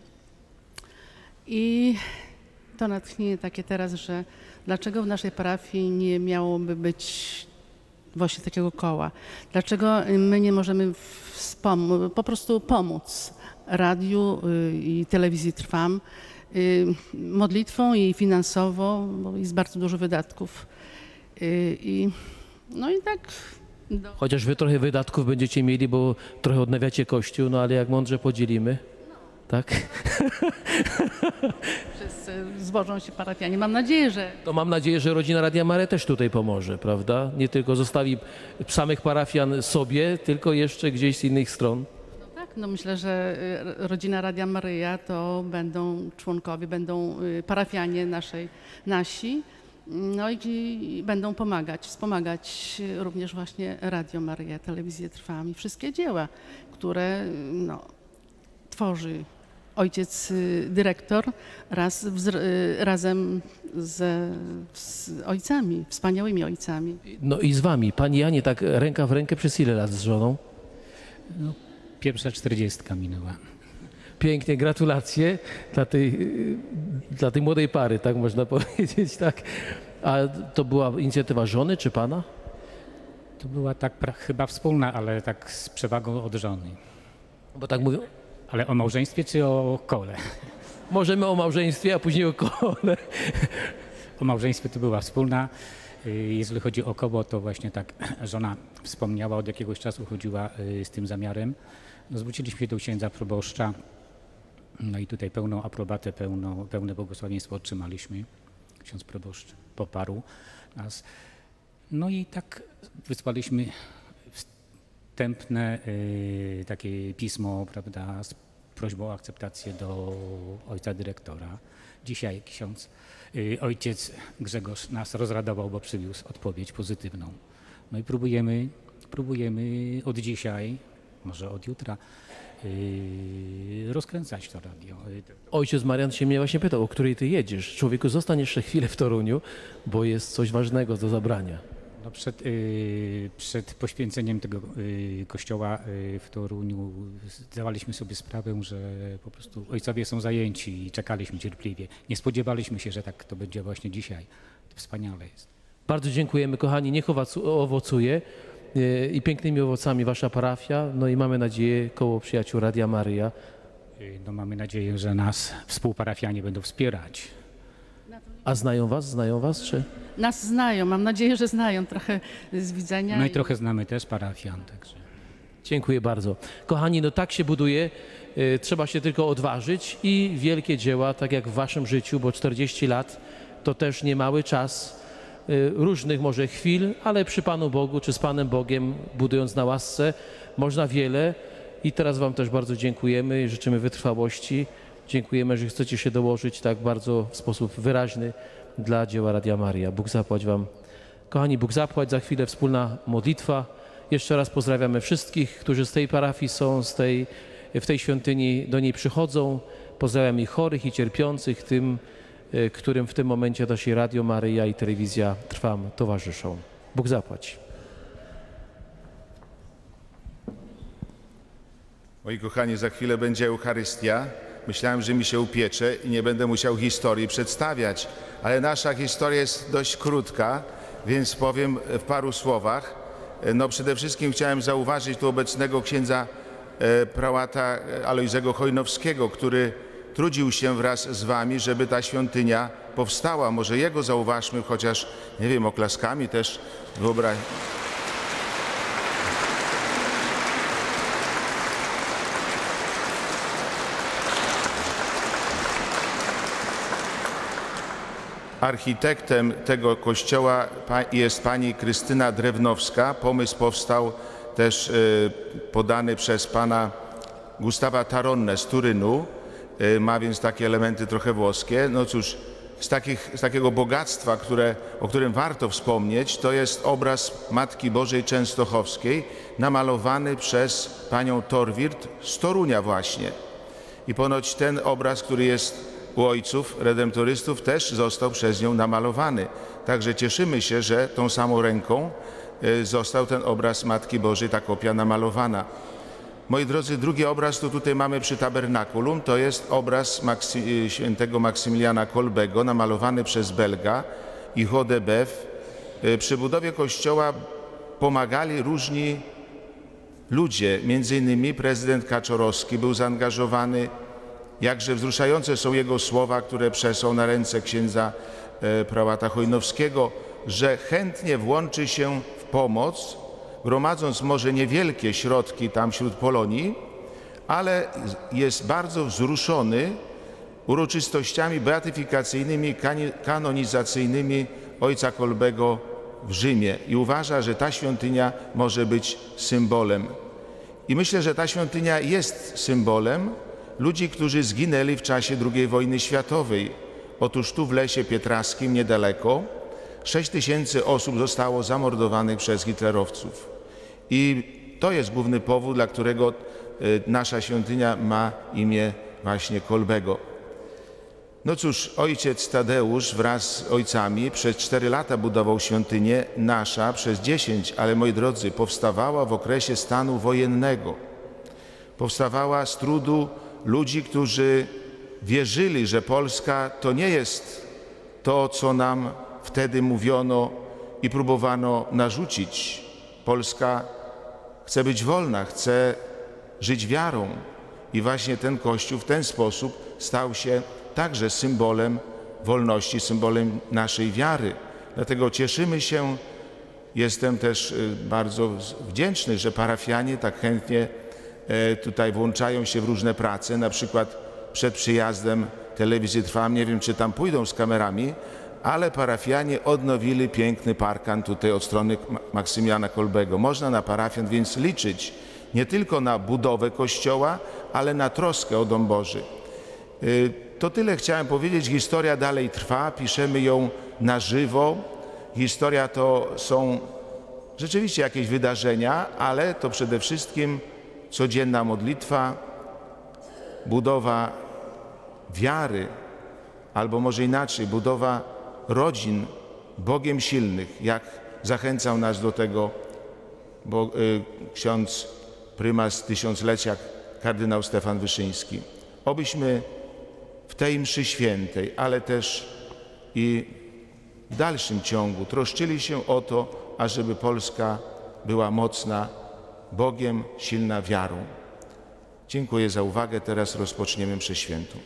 I to natchnienie takie teraz, że dlaczego w naszej parafii nie miałoby być właśnie takiego koła? Dlaczego my nie możemy wspom- po prostu pomóc radiu i telewizji Trwam modlitwą i finansowo, bo jest bardzo dużo wydatków. I, no i tak... Do... Chociaż wy trochę wydatków będziecie mieli, bo trochę odnawiacie Kościół, no ale jak mądrze podzielimy, tak? Wszyscy zbożą się parafianie. Mam nadzieję, że... To mam nadzieję, że rodzina Radia Maryja też tutaj pomoże, prawda? Nie tylko zostawi samych parafian sobie, tylko jeszcze gdzieś z innych stron. No tak, no myślę, że rodzina Radia Maryja to będą członkowie, będą parafianie naszej, nasi, no i, i będą pomagać, wspomagać również właśnie Radio Maryja, Telewizję Trwam i wszystkie dzieła, które no, tworzy ojciec dyrektor raz wz, razem z, z ojcami, wspaniałymi ojcami. No i z wami. Pani Janie, tak ręka w rękę przez ile lat z żoną? No, pierwsza czterdziestka minęła. Pięknie, gratulacje dla tej, dla tej młodej pary, tak można powiedzieć, tak. A to była inicjatywa żony czy pana? To była tak pra- chyba wspólna, ale tak z przewagą od żony. Bo tak mówią. Ale o małżeństwie czy o kole? Możemy o małżeństwie, a później o kole. O małżeństwie to była wspólna. Y, Jeżeli chodzi o koło, to właśnie tak żona wspomniała, od jakiegoś czasu chodziła y, z tym zamiarem. No, zwróciliśmy się do księdza proboszcza, no i tutaj pełną aprobatę, pełno, pełne błogosławieństwo otrzymaliśmy. Ksiądz proboszcz poparł nas. No i tak wysłaliśmy wstępne y, takie pismo, prawda, z prośbą o akceptację do ojca dyrektora. Dzisiaj ksiądz, y, ojciec Grzegorz nas rozradował, bo przywiózł odpowiedź pozytywną. No i próbujemy, próbujemy od dzisiaj, może od jutra, y, rozkręcać to radio. Ojciec Marian się mnie właśnie pytał, o której ty jedziesz. Człowieku, zostań jeszcze chwilę w Toruniu, bo jest coś ważnego do zabrania. No przed, y, przed poświęceniem tego y, kościoła y, w Toruniu zdawaliśmy sobie sprawę, że po prostu ojcowie są zajęci i czekaliśmy cierpliwie. Nie spodziewaliśmy się, że tak to będzie właśnie dzisiaj. To wspaniale jest. Bardzo dziękujemy, kochani. Niech owacu- owocuje y, i pięknymi owocami wasza parafia. No i mamy nadzieję, koło przyjaciół Radia Maryja. Y, No mamy nadzieję, że nas współparafianie będą wspierać. A znają was? Znają was? Czy? Nas znają, mam nadzieję, że znają trochę z widzenia. No i trochę znamy też parafian, także. Dziękuję bardzo. Kochani, no tak się buduje. Y, trzeba się tylko odważyć i wielkie dzieła, tak jak w waszym życiu, bo czterdzieści lat to też niemały czas. Y, różnych może chwil, ale przy Panu Bogu czy z Panem Bogiem, budując na łasce, można wiele. I teraz wam też bardzo dziękujemy i życzymy wytrwałości. Dziękujemy, że chcecie się dołożyć tak bardzo w sposób wyraźny dla dzieła Radia Maryja. Bóg zapłać wam. Kochani, Bóg zapłać. Za chwilę wspólna modlitwa. Jeszcze raz pozdrawiamy wszystkich, którzy z tej parafii są, z tej, w tej świątyni do niej przychodzą. Pozdrawiam i chorych, i cierpiących, tym, y, którym w tym momencie też i Radio Maryja i telewizja Trwam towarzyszą. Bóg zapłać. Moi kochani, za chwilę będzie Eucharystia. Myślałem, że mi się upiecze i nie będę musiał historii przedstawiać, ale nasza historia jest dość krótka, więc powiem w paru słowach. No przede wszystkim chciałem zauważyć tu obecnego księdza e, prałata Alojzego Chojnowskiego, który trudził się wraz z wami, żeby ta świątynia powstała. Może jego zauważmy, chociaż, nie wiem, oklaskami też wyobraź. Architektem tego kościoła jest pani Krystyna Drewnowska. Pomysł powstał też podany przez pana Gustawa Taronne z Turynu. Ma więc takie elementy trochę włoskie. No cóż, z, takich, z takiego bogactwa, które, o którym warto wspomnieć, to jest obraz Matki Bożej Częstochowskiej, namalowany przez panią Torwirt z Torunia właśnie. I ponoć ten obraz, który jest u ojców redemptorystów, też został przez nią namalowany. Także cieszymy się, że tą samą ręką został ten obraz Matki Bożej, ta kopia namalowana. Moi drodzy, drugi obraz, to tutaj mamy przy tabernakulum, to jest obraz Maksy, świętego Maksymiliana Kolbego, namalowany przez Belga i Hodebew. Przy budowie kościoła pomagali różni ludzie, między innymi prezydent Kaczorowski był zaangażowany. Jakże wzruszające są jego słowa, które przesłał na ręce księdza e, prałata Chojnowskiego, że chętnie włączy się w pomoc, gromadząc może niewielkie środki tam wśród Polonii, ale jest bardzo wzruszony uroczystościami beatyfikacyjnymi, kanonizacyjnymi ojca Kolbego w Rzymie i uważa, że ta świątynia może być symbolem. I myślę, że ta świątynia jest symbolem ludzi, którzy zginęli w czasie drugiej wojny światowej. Otóż tu w Lesie Pietraskim niedaleko sześć tysięcy osób zostało zamordowanych przez hitlerowców. I to jest główny powód, dla którego nasza świątynia ma imię właśnie Kolbego. No cóż, ojciec Tadeusz wraz z ojcami przez cztery lata budował świątynię, nasza przez dziesięć, ale moi drodzy, powstawała w okresie stanu wojennego. Powstawała z trudu ludzi, którzy wierzyli, że Polska to nie jest to, co nam wtedy mówiono i próbowano narzucić. Polska chce być wolna, chce żyć wiarą i właśnie ten Kościół w ten sposób stał się także symbolem wolności, symbolem naszej wiary. Dlatego cieszymy się, jestem też bardzo wdzięczny, że parafianie tak chętnie tutaj włączają się w różne prace, na przykład przed przyjazdem telewizji Trwam, nie wiem czy tam pójdą z kamerami, ale parafianie odnowili piękny parkan tutaj od strony Maksymiana Kolbego. Można na parafian więc liczyć nie tylko na budowę kościoła, ale na troskę o dom Boży. To tyle chciałem powiedzieć. Historia dalej trwa, piszemy ją na żywo. Historia to są rzeczywiście jakieś wydarzenia, ale to przede wszystkim codzienna modlitwa, budowa wiary, albo może inaczej, budowa rodzin Bogiem silnych, jak zachęcał nas do tego bo, y, ksiądz prymas tysiąclecia, kardynał Stefan Wyszyński. Obyśmy w tej mszy świętej, ale też i w dalszym ciągu troszczyli się o to, ażeby Polska była mocna, Bogiem silna wiarą. Dziękuję za uwagę. Teraz rozpoczniemy mszę świętą.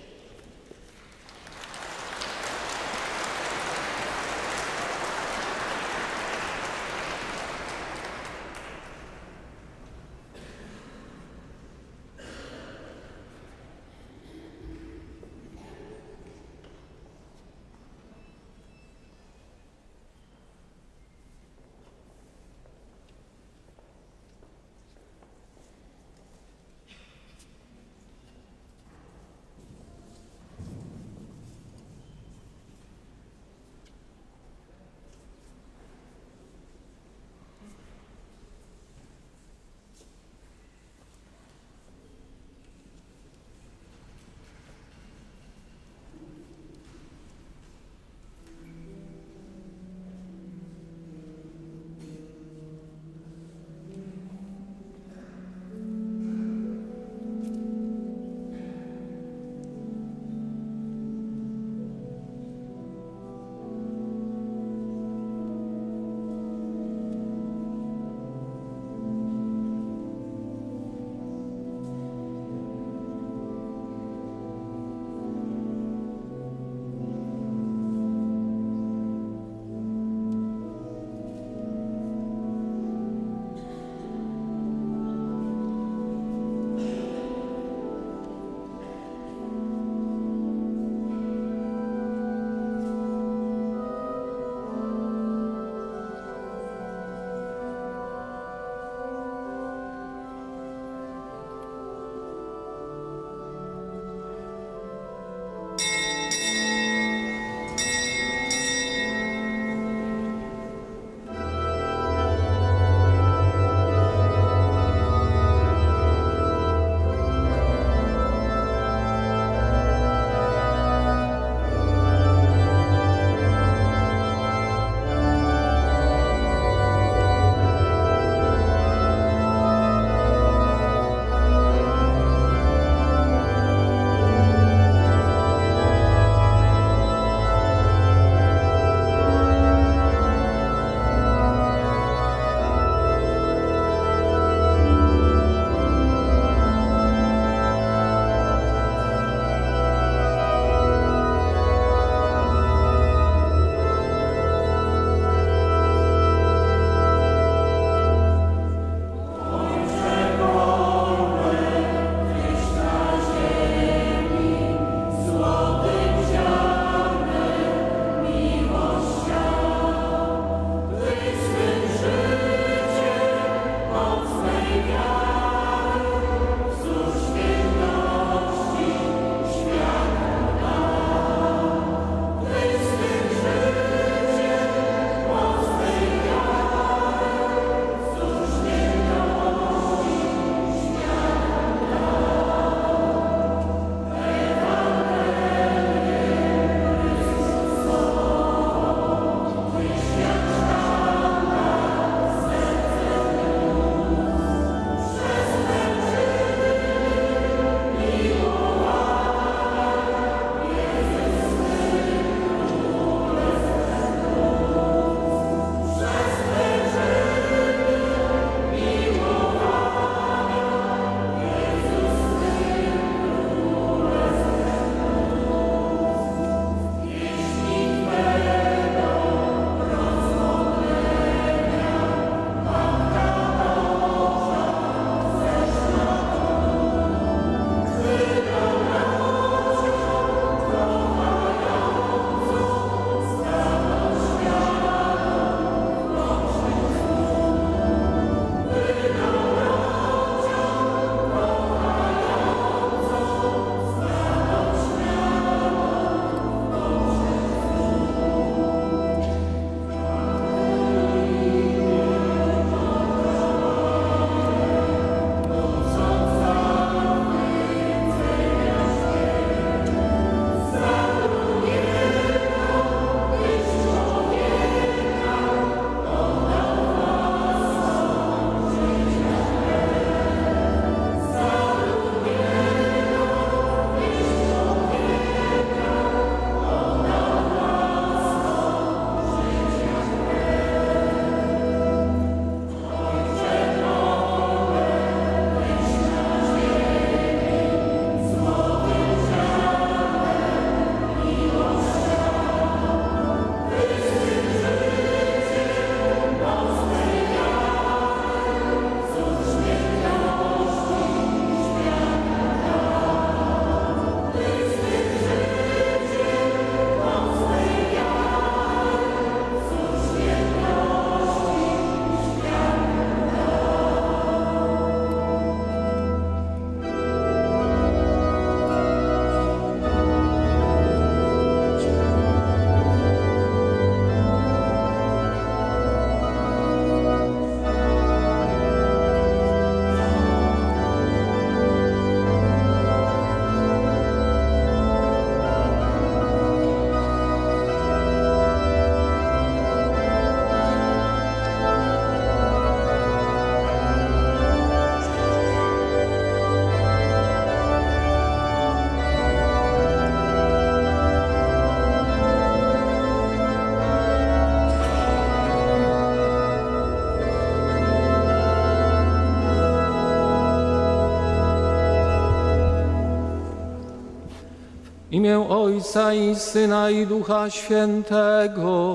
imię Ojca i Syna i Ducha Świętego.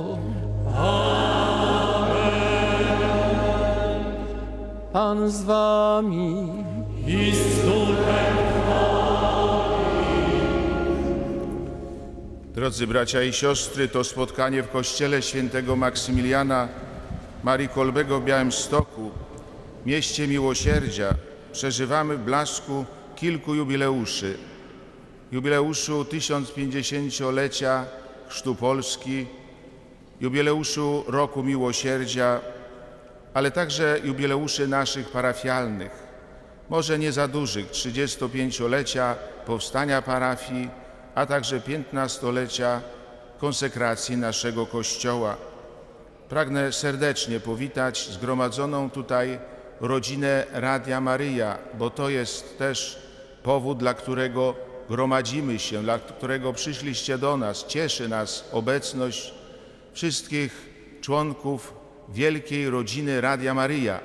Pan z wami. I z duchem Drodzy bracia i siostry, to spotkanie w kościele świętego Maksymiliana Marii Kolbego w Białymstoku, mieście miłosierdzia, przeżywamy w blasku kilku jubileuszy. Jubileuszu tysiąc pięćdziesięciolecia Chrztu Polski, jubileuszu Roku Miłosierdzia, ale także jubileuszy naszych parafialnych, może nie za dużych, trzydziestopięciolecia powstania parafii, a także piętnastolecia konsekracji naszego Kościoła. Pragnę serdecznie powitać zgromadzoną tutaj rodzinę Radia Maryja, bo to jest też powód, dla którego gromadzimy się, dla którego przyszliście do nas. Cieszy nas obecność wszystkich członków wielkiej rodziny Radia Maryja.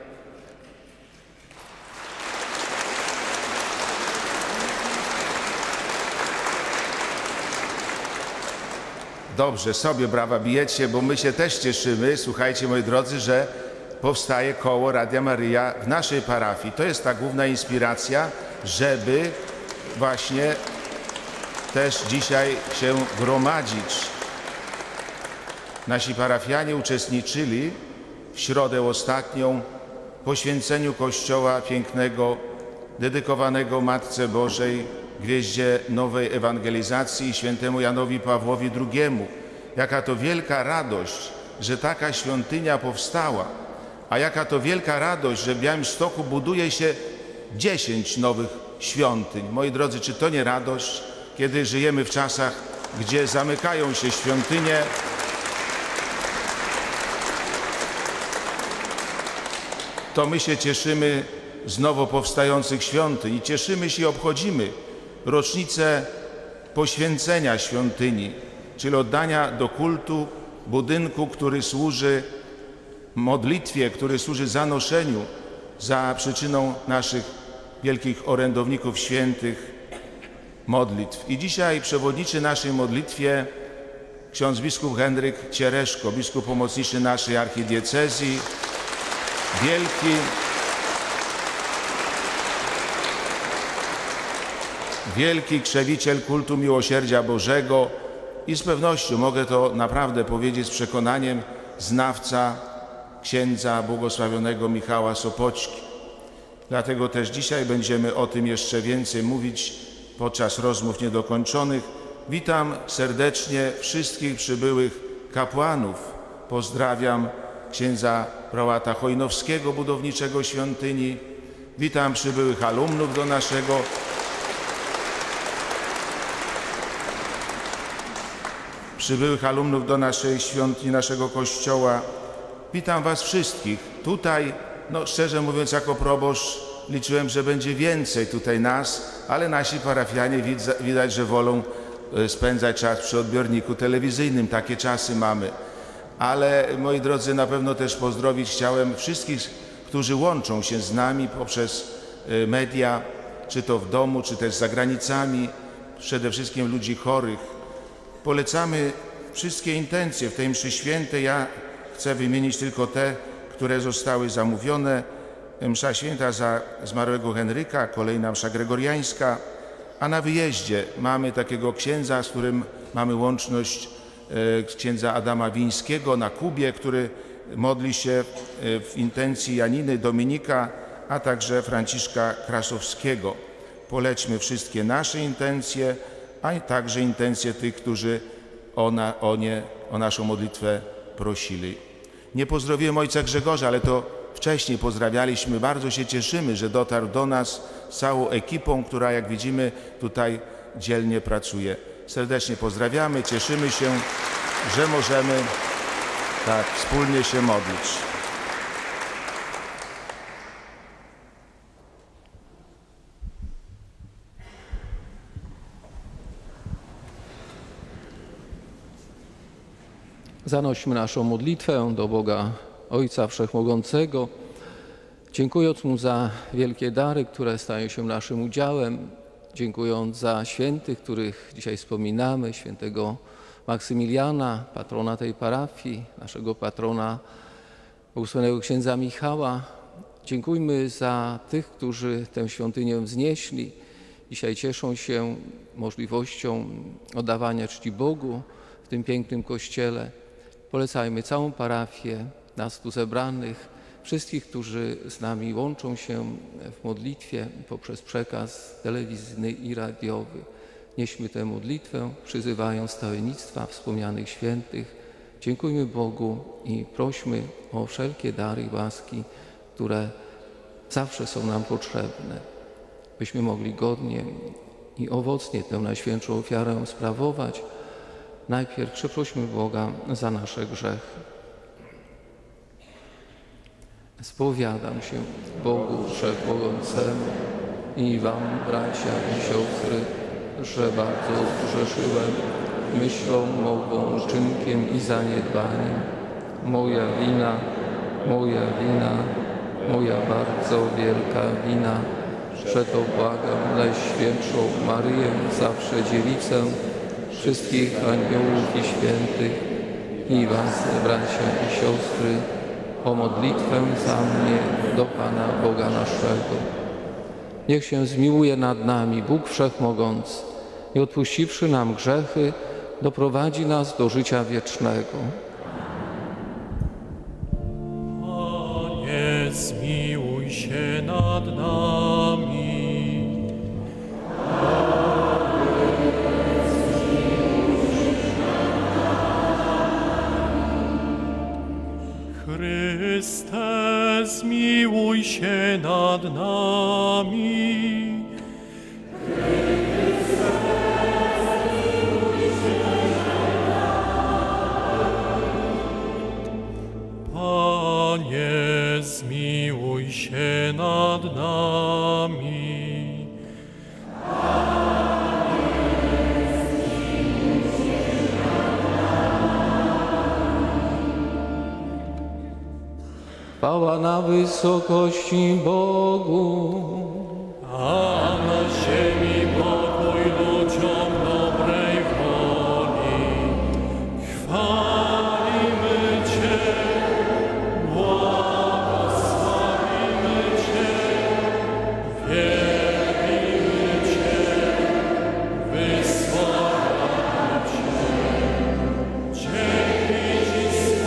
Dobrze, sobie brawa bijecie, bo my się też cieszymy, słuchajcie moi drodzy, że powstaje koło Radia Maryja w naszej parafii. To jest ta główna inspiracja, żeby właśnie też dzisiaj się gromadzić. Nasi parafianie uczestniczyli w środę ostatnią w poświęceniu Kościoła pięknego, dedykowanego Matce Bożej, gwieździe nowej ewangelizacji i świętemu Janowi Pawłowi drugiemu. Jaka to wielka radość, że taka świątynia powstała, a jaka to wielka radość, że w Białymstoku buduje się dziesięć nowych świątyń. Moi drodzy, czy to nie radość, kiedy żyjemy w czasach, gdzie zamykają się świątynie, to my się cieszymy z nowo powstających świątyń i cieszymy się i obchodzimy rocznicę poświęcenia świątyni, czyli oddania do kultu budynku, który służy modlitwie, który służy zanoszeniu za przyczyną naszych wielkich orędowników świętych modlitw. I dzisiaj przewodniczy naszej modlitwie ksiądz biskup Henryk Ciereszko, biskup pomocniczy naszej archidiecezji, wielki wielki krzewiciel kultu miłosierdzia Bożego i z pewnością, mogę to naprawdę powiedzieć z przekonaniem, znawca księdza błogosławionego Michała Sopoćki. Dlatego też dzisiaj będziemy o tym jeszcze więcej mówić podczas rozmów niedokończonych. Witam serdecznie wszystkich przybyłych kapłanów. Pozdrawiam księdza prałata Chojnowskiego, budowniczego świątyni. Witam przybyłych alumnów do naszego przybyłych alumnów do naszej świątyni, naszego kościoła. Witam was wszystkich. Tutaj, no szczerze mówiąc, jako proboszcz liczyłem, że będzie więcej tutaj nas, ale nasi parafianie widać, że wolą spędzać czas przy odbiorniku telewizyjnym. Takie czasy mamy. Ale moi drodzy, na pewno też pozdrowić chciałem wszystkich, którzy łączą się z nami poprzez media, czy to w domu, czy też za granicami, przede wszystkim ludzi chorych. Polecamy wszystkie intencje w tej mszy świętej. Ja chcę wymienić tylko te, które zostały zamówione. Msza święta za zmarłego Henryka, kolejna msza gregoriańska, a na wyjeździe mamy takiego księdza, z którym mamy łączność, księdza Adama Wińskiego na Kubie, który modli się w intencji Janiny, Dominika, a także Franciszka Krasowskiego. Polećmy wszystkie nasze intencje, a także intencje tych, którzy o, na, o, nie, o naszą modlitwę prosili. Nie pozdrowiłem ojca Grzegorza, ale to wcześniej pozdrawialiśmy. Bardzo się cieszymy, że dotarł do nas z całą ekipą, która, jak widzimy, tutaj dzielnie pracuje. Serdecznie pozdrawiamy, cieszymy się, że możemy tak wspólnie się modlić. Zanośmy naszą modlitwę do Boga Ojca Wszechmogącego, dziękując Mu za wielkie dary, które stają się naszym udziałem, dziękując za świętych, których dzisiaj wspominamy, świętego Maksymiliana, patrona tej parafii, naszego patrona błogosławionego księdza Michała. Dziękujmy za tych, którzy tę świątynię wznieśli. Dzisiaj cieszą się możliwością oddawania czci Bogu w tym pięknym kościele. Polecajmy całą parafię, nas tu zebranych, wszystkich, którzy z nami łączą się w modlitwie poprzez przekaz telewizyjny i radiowy. Nieśmy tę modlitwę, przyzywając tajemnictwa wspomnianych świętych. Dziękujmy Bogu i prośmy o wszelkie dary i łaski, które zawsze są nam potrzebne, byśmy mogli godnie i owocnie tę najświętszą ofiarę sprawować. Najpierw przeprośmy Boga za nasze grzechy. Spowiadam się Bogu Wszechmogącemu i wam, bracia i siostry, że bardzo zgrzeszyłem myślą, mową, czynkiem i zaniedbaniem. Moja wina, moja wina, moja bardzo wielka wina. Przeto błagam Najświętszą Maryję, zawsze Dziewicę, wszystkich aniołów i świętych i was, bracia i siostry, o modlitwę za mnie do Pana Boga naszego. Niech się zmiłuje nad nami Bóg Wszechmogący i odpuściwszy nam grzechy, doprowadzi nas do życia wiecznego. Panie, zmiłuj się nad nami. Chryste, zmiłuj się nad nami. Chryste, zmiłuj się nad nami. Panie, zmiłuj się nad nami. Chwała na wysokości Bogu, a na ziemi pokój ludziom dobrej woli. Chwalimy Cię, błogosławimy Cię, wielbimy Cię, wysławiamy Cię. Dzięki Ci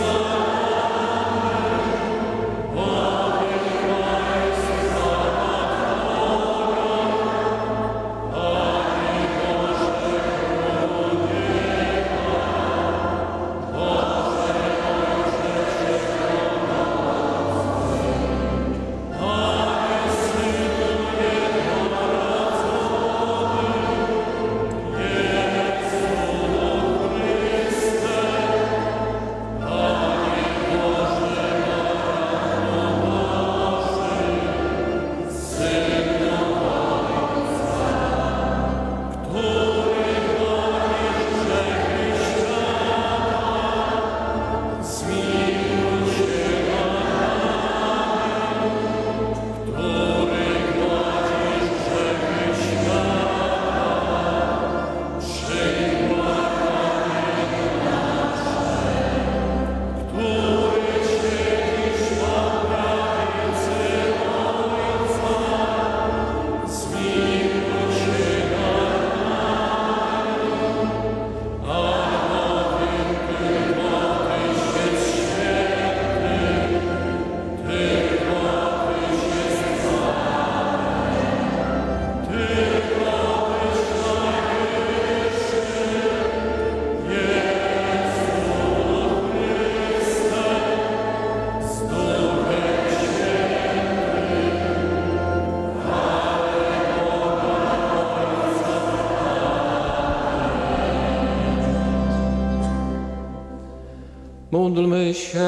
módlmy się.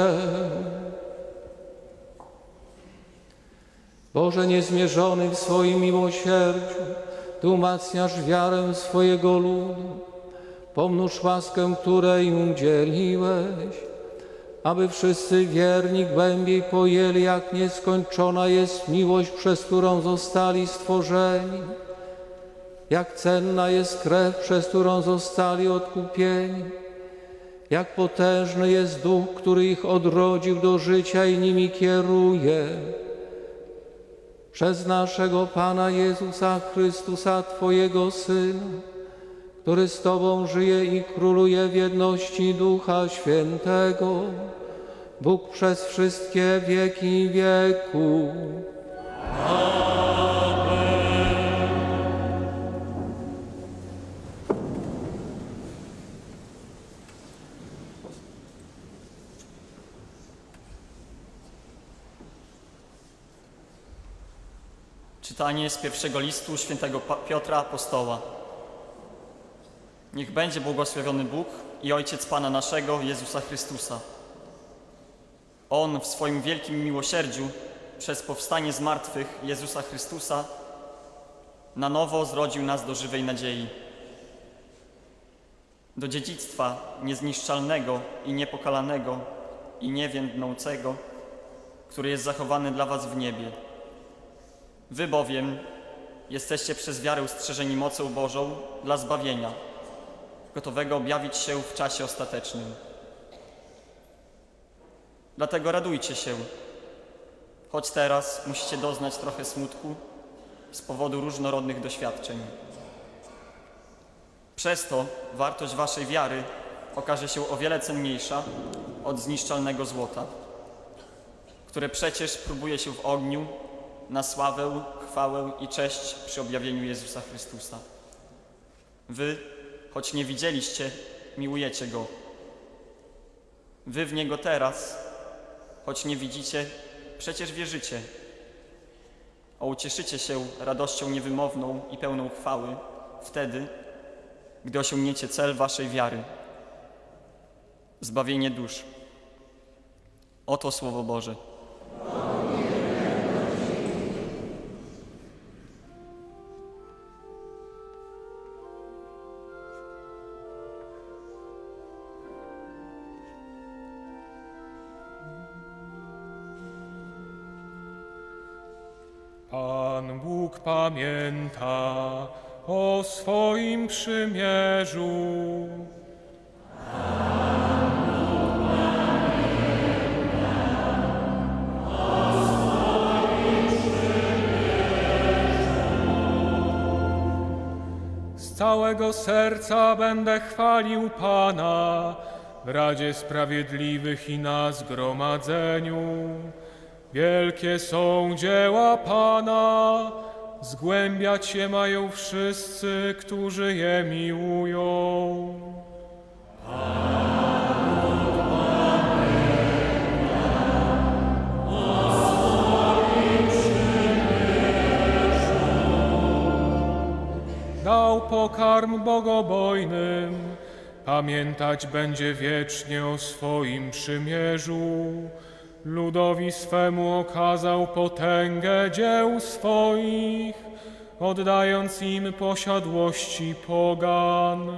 Boże niezmierzony w swoim miłosierdziu, Ty umacniasz wiarę swojego ludu. Pomnóż łaskę, której im udzieliłeś, aby wszyscy wierni głębiej pojęli, jak nieskończona jest miłość, przez którą zostali stworzeni. Jak cenna jest krew, przez którą zostali odkupieni. Jak potężny jest Duch, który ich odrodził do życia i nimi kieruje. Przez naszego Pana Jezusa Chrystusa, Twojego Syna, który z Tobą żyje i króluje w jedności Ducha Świętego, Bóg przez wszystkie wieki wieków. Czytanie z pierwszego listu świętego Piotra Apostoła. Niech będzie błogosławiony Bóg i Ojciec Pana naszego, Jezusa Chrystusa. On w swoim wielkim miłosierdziu przez powstanie z martwych Jezusa Chrystusa na nowo zrodził nas do żywej nadziei. Do dziedzictwa niezniszczalnego i niepokalanego i niewiędnącego, który jest zachowany dla was w niebie. Wy bowiem jesteście przez wiarę strzeżeni mocą Bożą dla zbawienia, gotowego objawić się w czasie ostatecznym. Dlatego radujcie się, choć teraz musicie doznać trochę smutku z powodu różnorodnych doświadczeń. Przez to wartość waszej wiary okaże się o wiele cenniejsza od zniszczalnego złota, które przecież próbuje się w ogniu na sławę, chwałę i cześć przy objawieniu Jezusa Chrystusa. Wy, choć nie widzieliście, miłujecie Go. Wy w Niego teraz, choć nie widzicie, przecież wierzycie, a ucieszycie się radością niewymowną i pełną chwały wtedy, gdy osiągniecie cel waszej wiary – zbawienie dusz. Oto Słowo Boże. Pan Bóg pamięta o swoim przymierzu. Z całego serca będę chwalił Pana w Radzie Sprawiedliwych i na zgromadzeniu. Wielkie są dzieła Pana, zgłębiać się mają wszyscy, którzy je miłują. Dał pokarm bogobojnym, pamiętać będzie wiecznie o swoim przymierzu. Ludowi swemu okazał potęgę dzieł swoich, oddając im posiadłości pogan.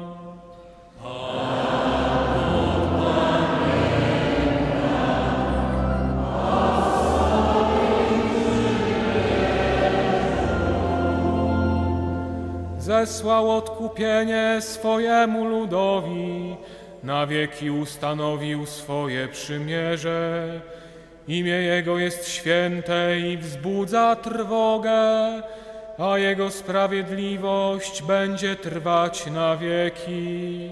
Zesłał odkupienie swojemu ludowi, na wieki ustanowił swoje przymierze. Imię Jego jest święte i wzbudza trwogę, a Jego sprawiedliwość będzie trwać na wieki.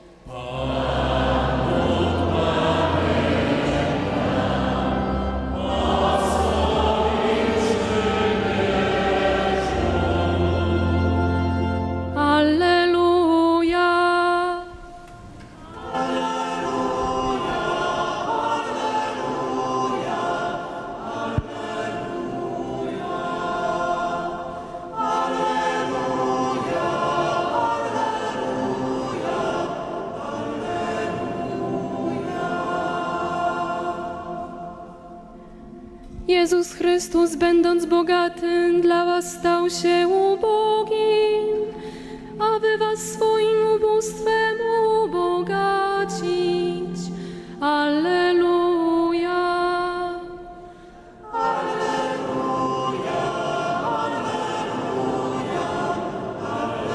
Jezus Chrystus, będąc bogatym, dla was stał się ubogim, aby was swoim ubóstwem ubogacić. Alleluja! Alleluja! Alleluja!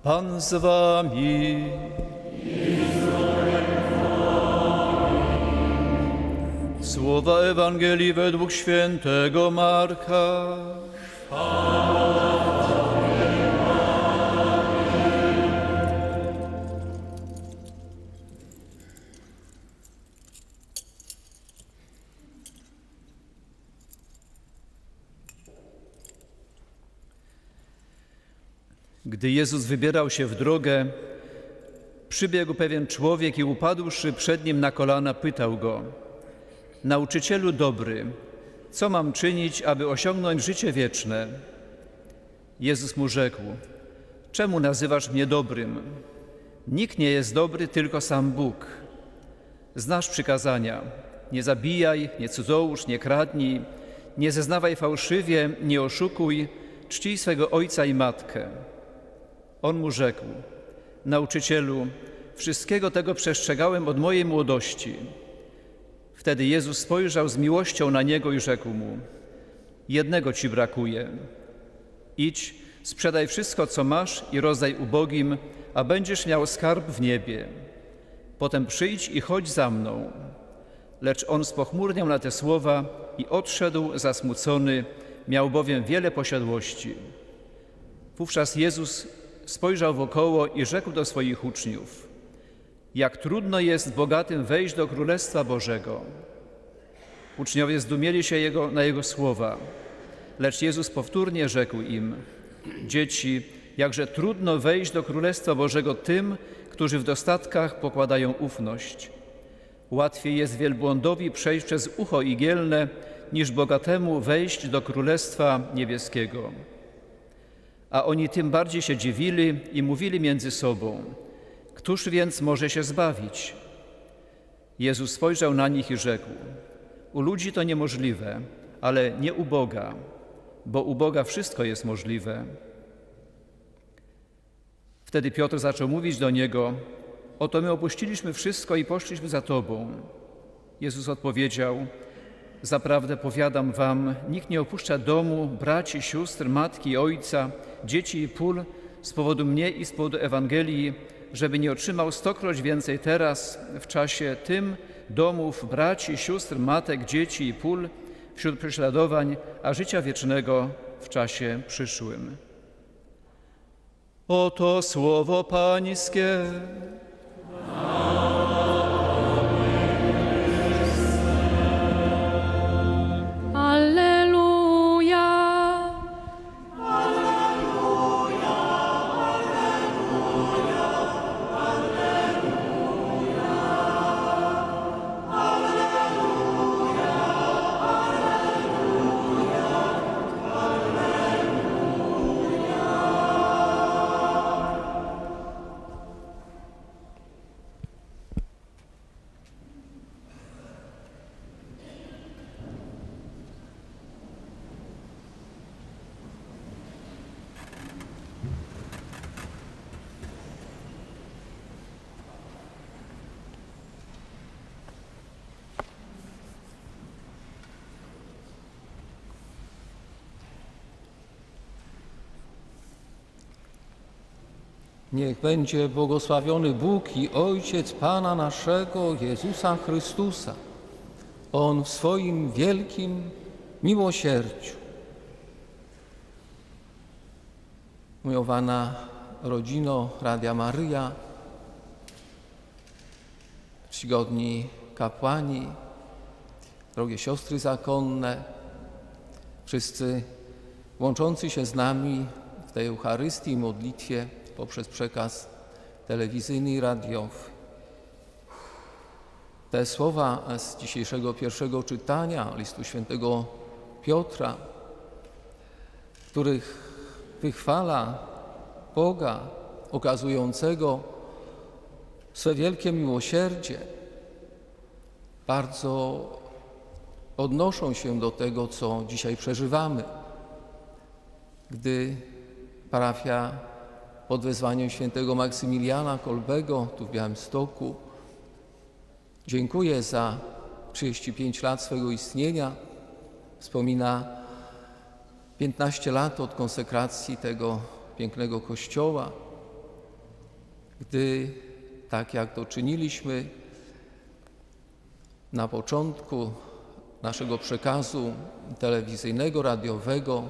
Pan z wami. Słowa Ewangelii według świętego Marka. Gdy Jezus wybierał się w drogę, przybiegł pewien człowiek i upadłszy przed Nim na kolana, pytał Go: Nauczycielu dobry, co mam czynić, aby osiągnąć życie wieczne? Jezus mu rzekł: Czemu nazywasz mnie dobrym? Nikt nie jest dobry, tylko sam Bóg. Znasz przykazania: nie zabijaj, nie cudzołóż, nie kradnij, nie zeznawaj fałszywie, nie oszukuj, czcij swego ojca i matkę. On mu rzekł: Nauczycielu, wszystkiego tego przestrzegałem od mojej młodości. Wtedy Jezus spojrzał z miłością na niego i rzekł mu: Jednego ci brakuje. Idź, sprzedaj wszystko, co masz i rozdaj ubogim, a będziesz miał skarb w niebie. Potem przyjdź i chodź za mną. Lecz on spochmurniał na te słowa i odszedł zasmucony, miał bowiem wiele posiadłości. Wówczas Jezus spojrzał wokoło i rzekł do swoich uczniów: Jak trudno jest bogatym wejść do Królestwa Bożego. Uczniowie zdumieli się jego, na Jego słowa, lecz Jezus powtórnie rzekł im: Dzieci, jakże trudno wejść do Królestwa Bożego tym, którzy w dostatkach pokładają ufność. Łatwiej jest wielbłądowi przejść przez ucho igielne, niż bogatemu wejść do Królestwa Niebieskiego. A oni tym bardziej się dziwili i mówili między sobą: Któż więc może się zbawić? Jezus spojrzał na nich i rzekł: U ludzi to niemożliwe, ale nie u Boga, bo u Boga wszystko jest możliwe. Wtedy Piotr zaczął mówić do Niego: Oto my opuściliśmy wszystko i poszliśmy za Tobą. Jezus odpowiedział: Zaprawdę powiadam wam, nikt nie opuszcza domu, braci, sióstr, matki, ojca, dzieci i pól z powodu mnie i z powodu Ewangelii, żeby nie otrzymał stokroć więcej teraz, w czasie tym, domów, braci, sióstr, matek, dzieci i pól, wśród prześladowań, a życia wiecznego w czasie przyszłym. Oto słowo Pańskie. Niech będzie błogosławiony Bóg i Ojciec Pana naszego Jezusa Chrystusa. On w swoim wielkim miłosierdziu. Umiłowana rodzino Radia Maryja, czcigodni kapłani, drogie siostry zakonne, wszyscy łączący się z nami w tej Eucharystii i modlitwie poprzez przekaz telewizyjny i radiowy. Te słowa z dzisiejszego pierwszego czytania listu świętego Piotra, w których wychwala Boga okazującego swe wielkie miłosierdzie, bardzo odnoszą się do tego, co dzisiaj przeżywamy, gdy parafia pod wezwaniem świętego Maksymiliana Kolbego tu w Białymstoku dziękuję za trzydzieści pięć lat swego istnienia. Wspomina piętnaście lat od konsekracji tego pięknego kościoła. gdy, tak jak to czyniliśmy na początku naszego przekazu telewizyjnego, radiowego,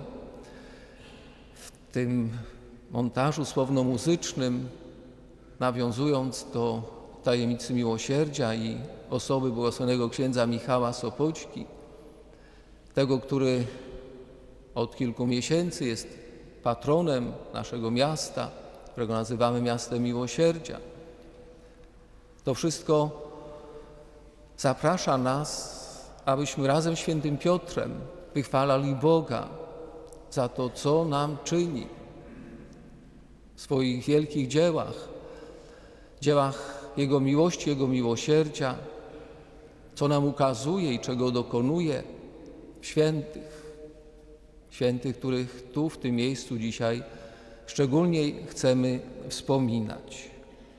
w tym montażu słowno-muzycznym, nawiązując do tajemnicy miłosierdzia i osoby błogosławionego księdza Michała Sopoćki, tego, który od kilku miesięcy jest patronem naszego miasta, którego nazywamy miastem miłosierdzia. To wszystko zaprasza nas, abyśmy razem z świętym Piotrem wychwalali Boga za to, co nam czyni w swoich wielkich dziełach, dziełach Jego miłości, Jego miłosierdzia, co nam ukazuje i czego dokonuje w świętych, świętych, których tu, w tym miejscu dzisiaj szczególnie chcemy wspominać.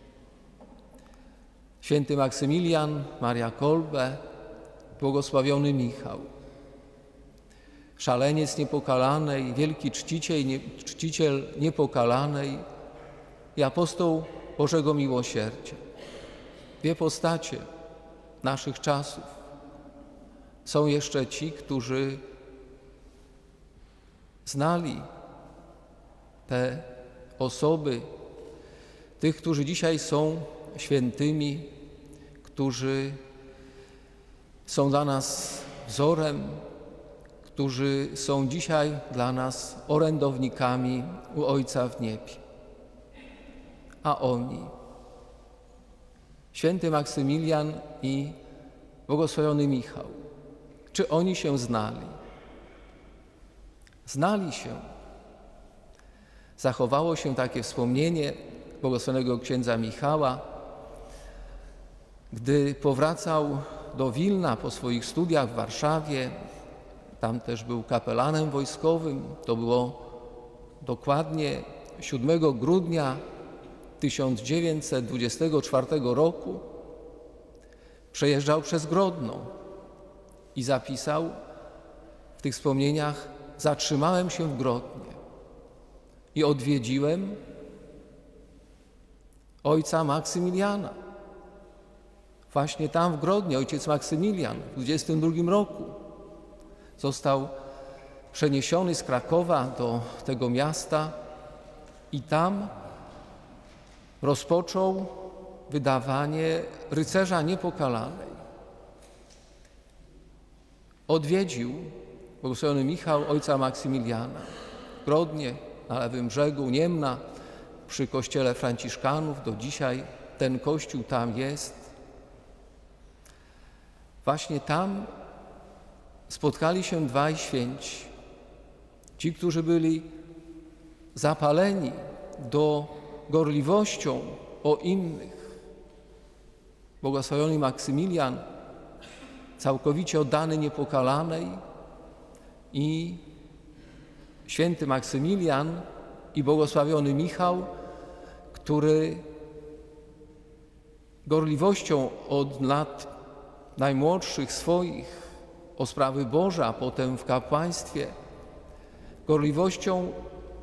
Święty Maksymilian, Maria Kolbe, błogosławiony Michał, szaleniec niepokalanej, wielki czciciel, nie, czciciel niepokalanej i apostoł Bożego Miłosierdzia. Dwie postacie naszych czasów. Są jeszcze ci, którzy znali te osoby, tych, którzy dzisiaj są świętymi, którzy są dla nas wzorem, którzy są dzisiaj dla nas orędownikami u Ojca w niebie. A oni, święty Maksymilian i błogosławiony Michał, czy oni się znali? Znali się. Zachowało się takie wspomnienie błogosławionego księdza Michała, gdy powracał do Wilna po swoich studiach w Warszawie. Tam też był kapelanem wojskowym. To było dokładnie siódmego grudnia tysiąc dziewięćset dwudziestego czwartego roku. Przejeżdżał przez Grodno i zapisał w tych wspomnieniach: zatrzymałem się w Grodnie i odwiedziłem ojca Maksymiliana. Właśnie tam w Grodnie ojciec Maksymilian w dwudziestym drugim roku został przeniesiony z Krakowa do tego miasta i tam rozpoczął wydawanie Rycerza Niepokalanej. Odwiedził błogosławiony Michał ojca Maksymiliana w Grodnie, na lewym brzegu Niemna, przy kościele Franciszkanów. Do dzisiaj ten kościół tam jest. Właśnie tam spotkali się dwaj święci. Ci, którzy byli zapaleni do gorliwością o innych. Błogosławiony Maksymilian, całkowicie oddany Niepokalanej, i święty Maksymilian i błogosławiony Michał, który gorliwością od lat najmłodszych swoich o sprawy Boże, a potem w kapłaństwie, gorliwością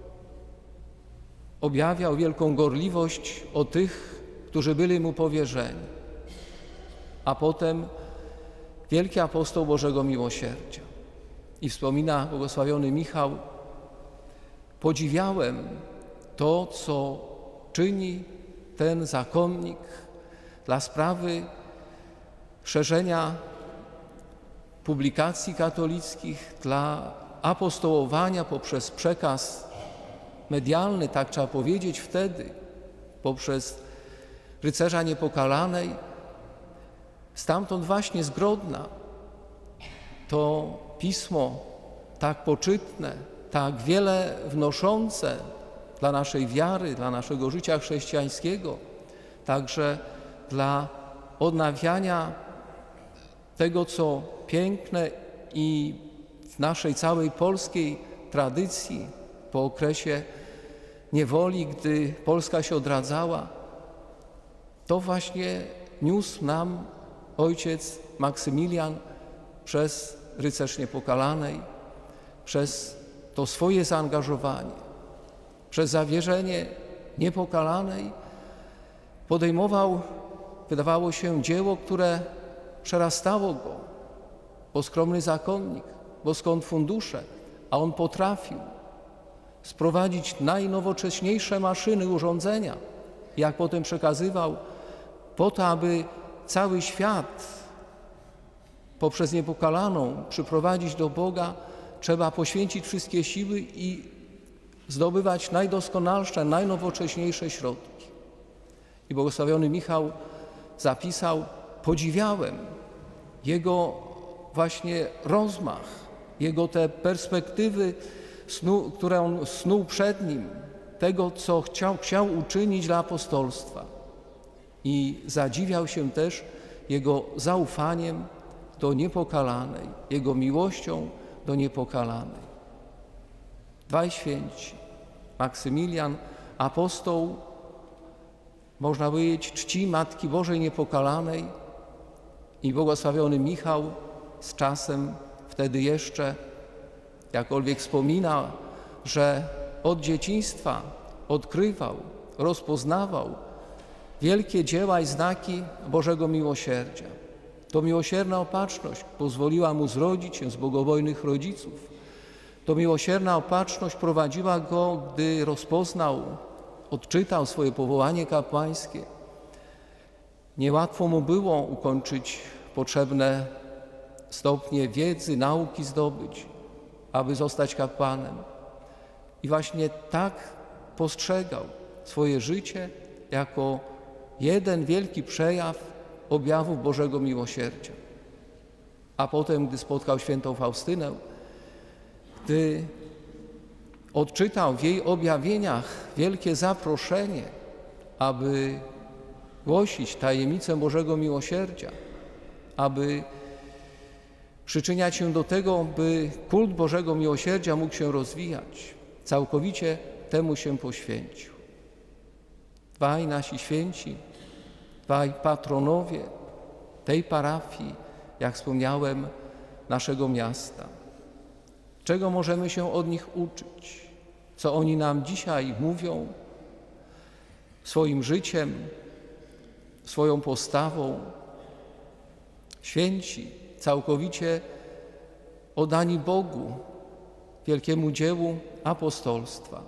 objawiał wielką gorliwość o tych, którzy byli mu powierzeni, a potem wielki apostoł Bożego Miłosierdzia. I wspomina błogosławiony Michał: podziwiałem to, co czyni ten zakonnik dla sprawy szerzenia publikacji katolickich, dla apostołowania poprzez przekaz medialny, tak trzeba powiedzieć wtedy, poprzez Rycerza Niepokalanej. Stamtąd właśnie z Grodna to pismo tak poczytne, tak wiele wnoszące dla naszej wiary, dla naszego życia chrześcijańskiego, także dla odnawiania tego, co piękne i w naszej całej polskiej tradycji po okresie niewoli, gdy Polska się odradzała, to właśnie niósł nam ojciec Maksymilian przez Rycerz Niepokalanej, przez to swoje zaangażowanie, przez zawierzenie Niepokalanej podejmował, wydawało się, dzieło, które przerastało go, bo skromny zakonnik, bo skąd fundusze, a on potrafił sprowadzić najnowocześniejsze maszyny, urządzenia, jak potem przekazywał, po to, aby cały świat poprzez Niepokalaną przyprowadzić do Boga, trzeba poświęcić wszystkie siły i zdobywać najdoskonalsze, najnowocześniejsze środki. I błogosławiony Michał zapisał: podziwiałem jego właśnie rozmach, jego te perspektywy, snu, które on snuł przed nim, tego, co chciał, chciał uczynić dla apostolstwa. I zadziwiał się też jego zaufaniem do Niepokalanej, jego miłością do Niepokalanej. Dwaj święci, Maksymilian, apostoł, można powiedzieć, czci Matki Bożej Niepokalanej, i błogosławiony Michał z czasem wtedy jeszcze, jakkolwiek wspomina, że od dzieciństwa odkrywał, rozpoznawał wielkie dzieła i znaki Bożego Miłosierdzia. To miłosierna opatrzność pozwoliła mu zrodzić się z bogobojnych rodziców. To miłosierna opatrzność prowadziła go, gdy rozpoznał, odczytał swoje powołanie kapłańskie. Niełatwo mu było ukończyć potrzebne stopnie wiedzy, nauki zdobyć, aby zostać kapłanem. I właśnie tak postrzegał swoje życie jako jeden wielki przejaw objawów Bożego Miłosierdzia. A potem, gdy spotkał świętą Faustynę, gdy odczytał w jej objawieniach wielkie zaproszenie, aby głosić tajemnicę Bożego Miłosierdzia, aby przyczyniać się do tego, by kult Bożego Miłosierdzia mógł się rozwijać, całkowicie temu się poświęcił. Dwaj nasi święci, dwaj patronowie tej parafii, jak wspomniałem, naszego miasta. Czego możemy się od nich uczyć? Co oni nam dzisiaj mówią swoim życiem, swoją postawą? Święci, całkowicie oddani Bogu, wielkiemu dziełu apostolstwa.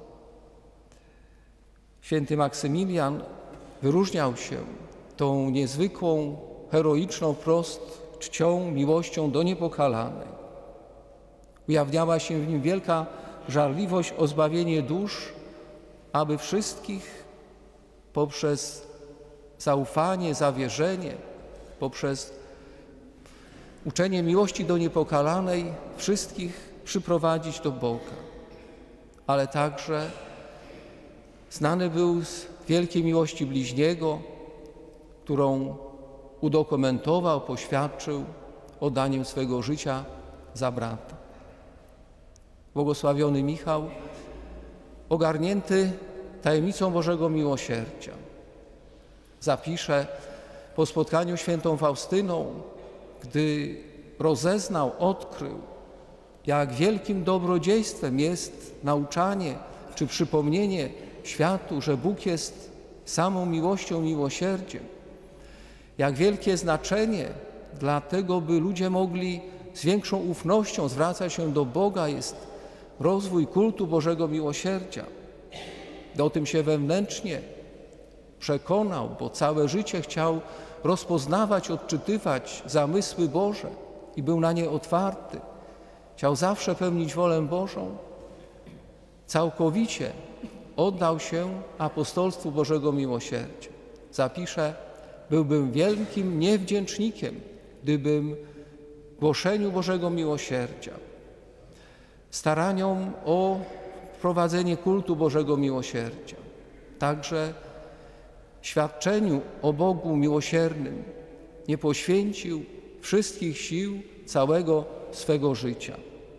Święty Maksymilian wyróżniał się tą niezwykłą, heroiczną wprost czcią, miłością do Niepokalanej. Ujawniała się w nim wielka żarliwość o zbawienie dusz, aby wszystkich poprzez zaufanie, zawierzenie, poprzez uczenie miłości do Niepokalanej wszystkich przyprowadzić do Boga. Ale także znany był z wielkiej miłości bliźniego, którą udokumentował, poświadczył oddaniem swego życia za brata. Błogosławiony Michał, ogarnięty tajemnicą Bożego Miłosierdzia, zapisze po spotkaniu z świętą Faustyną, gdy rozeznał, odkrył, jak wielkim dobrodziejstwem jest nauczanie czy przypomnienie światu, że Bóg jest samą miłością, miłosierdziem. Jak wielkie znaczenie dla tego, by ludzie mogli z większą ufnością zwracać się do Boga, jest rozwój kultu Bożego Miłosierdzia. O tym się wewnętrznie przekonał, bo całe życie chciał rozpoznawać, odczytywać zamysły Boże i był na nie otwarty. Chciał zawsze pełnić wolę Bożą. Całkowicie oddał się apostolstwu Bożego Miłosierdzia. Zapisze: byłbym wielkim niewdzięcznikiem, gdybym głoszeniu Bożego Miłosierdzia, staraniom o prowadzenie kultu Bożego Miłosierdzia, także świadczeniu o Bogu miłosiernym nie poświęcił wszystkich sił, całego swego życia.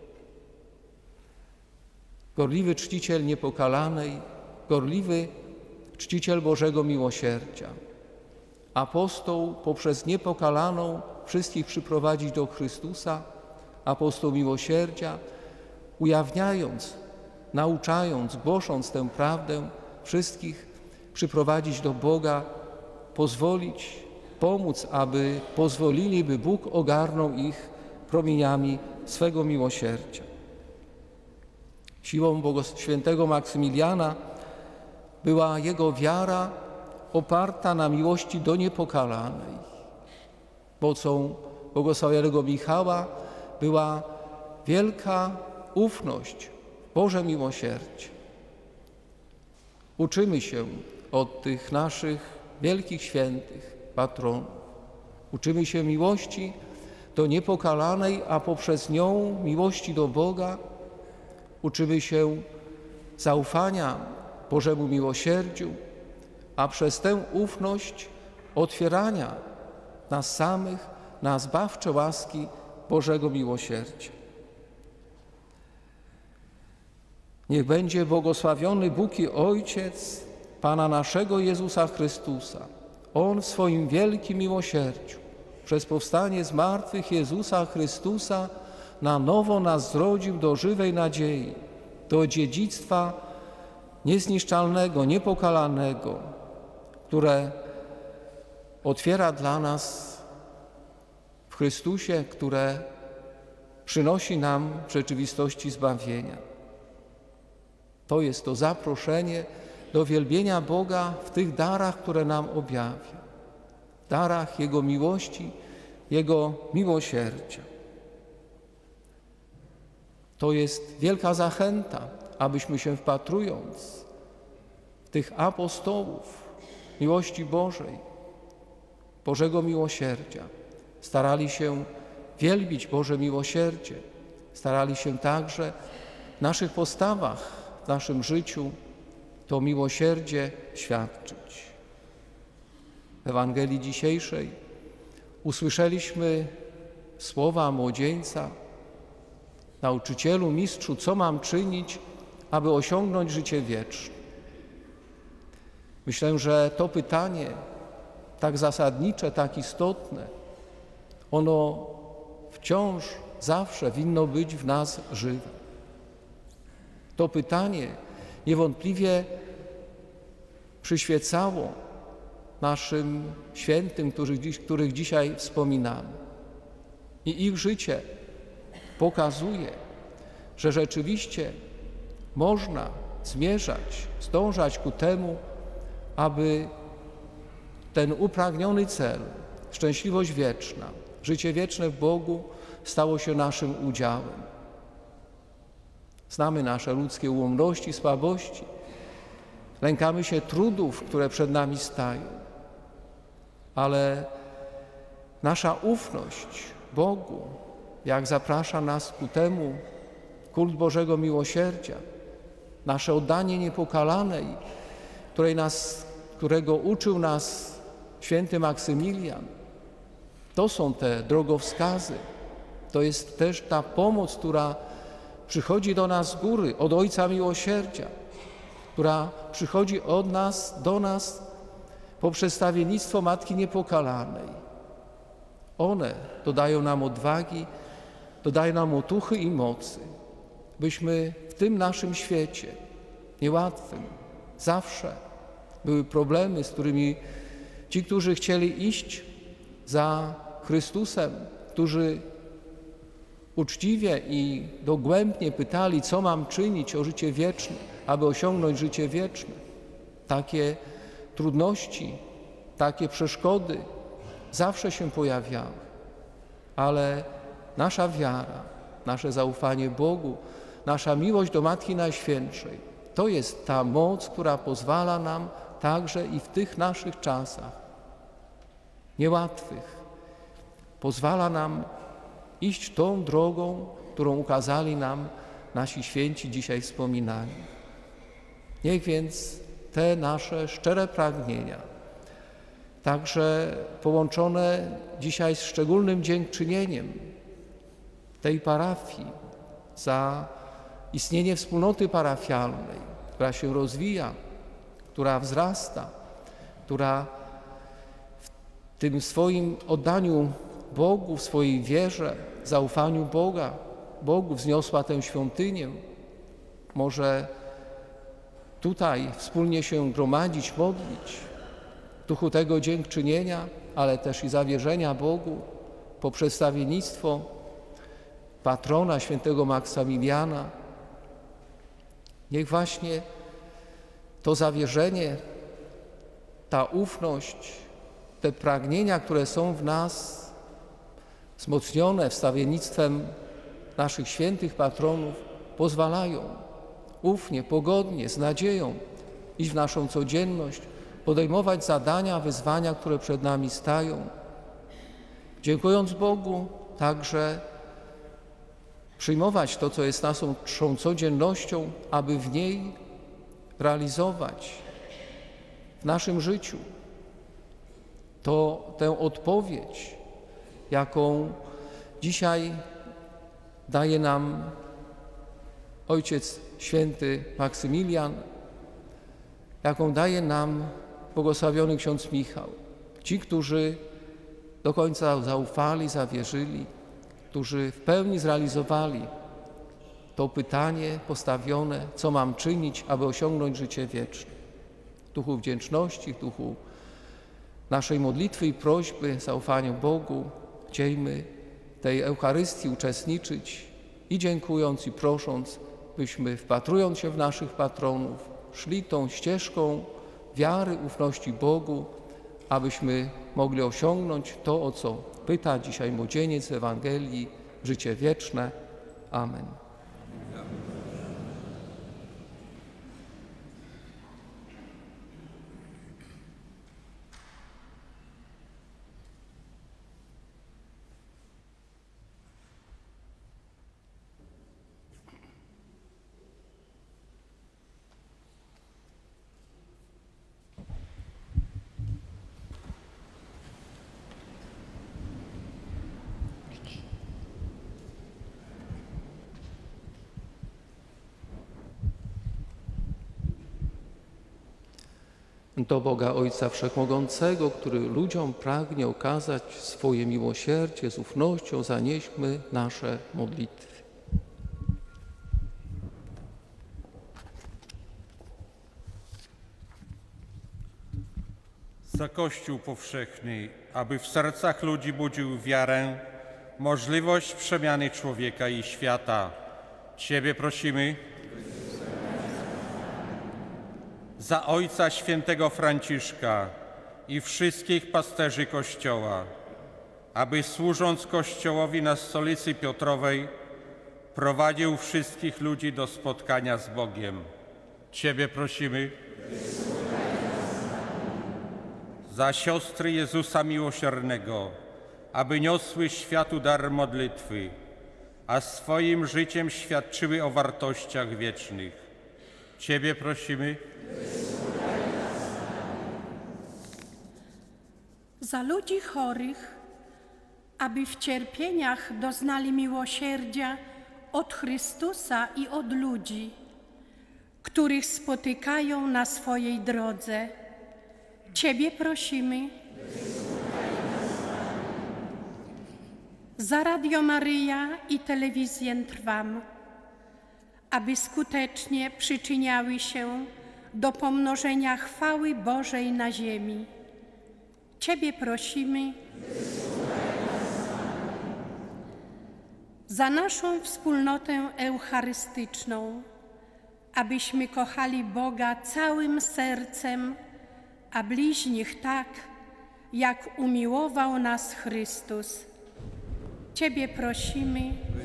Gorliwy czciciel Niepokalanej, gorliwy czciciel Bożego Miłosierdzia. Apostoł poprzez Niepokalaną wszystkich przyprowadzić do Chrystusa, apostoł miłosierdzia, ujawniając, nauczając, głosząc tę prawdę, wszystkich przyprowadzić do Boga pozwolić, pomóc, aby pozwolili, by Bóg ogarnął ich promieniami swego miłosierdzia. Siłą świętego Maksymiliana była jego wiara oparta na miłości do niepokalanej. Mocą błogosławionego Michała była wielka ufność w Boże miłosierdzie. Uczymy się od tych naszych wielkich świętych patronów. Uczymy się miłości do niepokalanej, a poprzez nią miłości do Boga. Uczymy się zaufania Bożemu miłosierdziu, a przez tę ufność otwierania nas samych na zbawcze łaski Bożego miłosierdzia. Niech będzie błogosławiony Bóg i Ojciec Pana naszego Jezusa Chrystusa. On w swoim wielkim miłosierdziu przez powstanie z martwych Jezusa Chrystusa na nowo nas zrodził do żywej nadziei, do dziedzictwa niezniszczalnego, niepokalanego, które otwiera dla nas w Chrystusie, które przynosi nam w rzeczywistości zbawienia. To jest to zaproszenie do wielbienia Boga w tych darach, które nam objawia, darach Jego miłości, Jego miłosierdzia. To jest wielka zachęta, abyśmy się wpatrując w tych apostołów miłości Bożej, Bożego miłosierdzia, starali się wielbić Boże miłosierdzie, starali się także w naszych postawach, w naszym życiu to miłosierdzie świadczyć. W Ewangelii dzisiejszej usłyszeliśmy słowa młodzieńca: Nauczycielu, mistrzu, co mam czynić, aby osiągnąć życie wieczne? Myślę, że to pytanie tak zasadnicze, tak istotne, ono wciąż, zawsze winno być w nas żywe. To pytanie niewątpliwie przyświecało naszym świętym, których, dziś, których dzisiaj wspominamy. I ich życie pokazuje, że rzeczywiście można zmierzać, zdążać ku temu, aby ten upragniony cel, szczęśliwość wieczna, życie wieczne w Bogu stało się naszym udziałem. Znamy nasze ludzkie ułomności, słabości, lękamy się trudów, które przed nami stają, ale nasza ufność Bogu, jak zaprasza nas ku temu kult Bożego miłosierdzia, nasze oddanie niepokalanej, której nas, którego uczył nas święty Maksymilian, to są te drogowskazy, to jest też ta pomoc, która przychodzi do nas z góry, od Ojca Miłosierdzia, która przychodzi od nas, do nas poprzez stawiennictwo Matki Niepokalanej. One dodają nam odwagi, dodają nam otuchy i mocy, byśmy w tym naszym świecie niełatwym, zawsze były problemy, z którymi ci, którzy chcieli iść za Chrystusem, którzy uczciwie i dogłębnie pytali, co mam czynić o życie wieczne, aby osiągnąć życie wieczne. Takie trudności, takie przeszkody zawsze się pojawiały, ale nasza wiara, nasze zaufanie Bogu, nasza miłość do Matki Najświętszej, to jest ta moc, która pozwala nam także i w tych naszych czasach niełatwych, pozwala nam iść tą drogą, którą ukazali nam nasi święci dzisiaj wspominani. Niech więc te nasze szczere pragnienia, także połączone dzisiaj z szczególnym dziękczynieniem tej parafii za istnienie wspólnoty parafialnej, która się rozwija, która wzrasta, która w tym swoim oddaniu Bogu, w swojej wierze, zaufaniu Boga, Bogu wzniosła tę świątynię, może tutaj wspólnie się gromadzić, modlić, duchu tego dziękczynienia, ale też i zawierzenia Bogu, po przedstawiennictwo patrona świętego Maksymiliana, niech właśnie to zawierzenie, ta ufność, te pragnienia, które są w nas wzmocnione wstawiennictwem naszych świętych patronów, pozwalają ufnie, pogodnie, z nadzieją iść w naszą codzienność, podejmować zadania, wyzwania, które przed nami stają. Dziękując Bogu, także przyjmować to, co jest naszą codziennością, aby w niej realizować w naszym życiu to tę odpowiedź, jaką dzisiaj daje nam Ojciec Święty Maksymilian, jaką daje nam błogosławiony ksiądz Michał. Ci, którzy do końca zaufali, zawierzyli, którzy w pełni zrealizowali to pytanie postawione, co mam czynić, aby osiągnąć życie wieczne. W duchu wdzięczności, w duchu naszej modlitwy i prośby, zaufania Bogu, chciejmy tej Eucharystii uczestniczyć i dziękując i prosząc, byśmy wpatrując się w naszych patronów, szli tą ścieżką wiary, ufności Bogu, abyśmy mogli osiągnąć to, o co pyta dzisiaj młodzieniec w Ewangelii, życie wieczne. Amen. Do Boga Ojca Wszechmogącego, który ludziom pragnie okazać swoje miłosierdzie, z ufnością zanieśmy nasze modlitwy. Za Kościół powszechny, aby w sercach ludzi budził wiarę, możliwość przemiany człowieka i świata. Ciebie prosimy. Za Ojca Świętego Franciszka i wszystkich pasterzy Kościoła, aby służąc Kościołowi na stolicy Piotrowej prowadził wszystkich ludzi do spotkania z Bogiem. Ciebie prosimy. Za siostry Jezusa Miłosiernego, aby niosły światu dar modlitwy, a swoim życiem świadczyły o wartościach wiecznych. Ciebie prosimy. Za ludzi chorych, aby w cierpieniach doznali miłosierdzia od Chrystusa i od ludzi, których spotykają na swojej drodze. Ciebie prosimy. Za Radio Maryja i Telewizję Trwam, aby skutecznie przyczyniały się do pomnożenia chwały Bożej na ziemi. Ciebie prosimy. Za naszą wspólnotę eucharystyczną, abyśmy kochali Boga całym sercem, a bliźnich tak, jak umiłował nas Chrystus. Ciebie prosimy.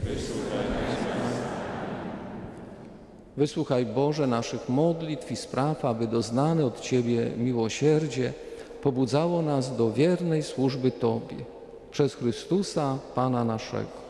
Wysłuchaj, Boże, naszych modlitw i spraw, aby doznane od Ciebie miłosierdzie pobudzało nas do wiernej służby Tobie. Przez Chrystusa, Pana naszego.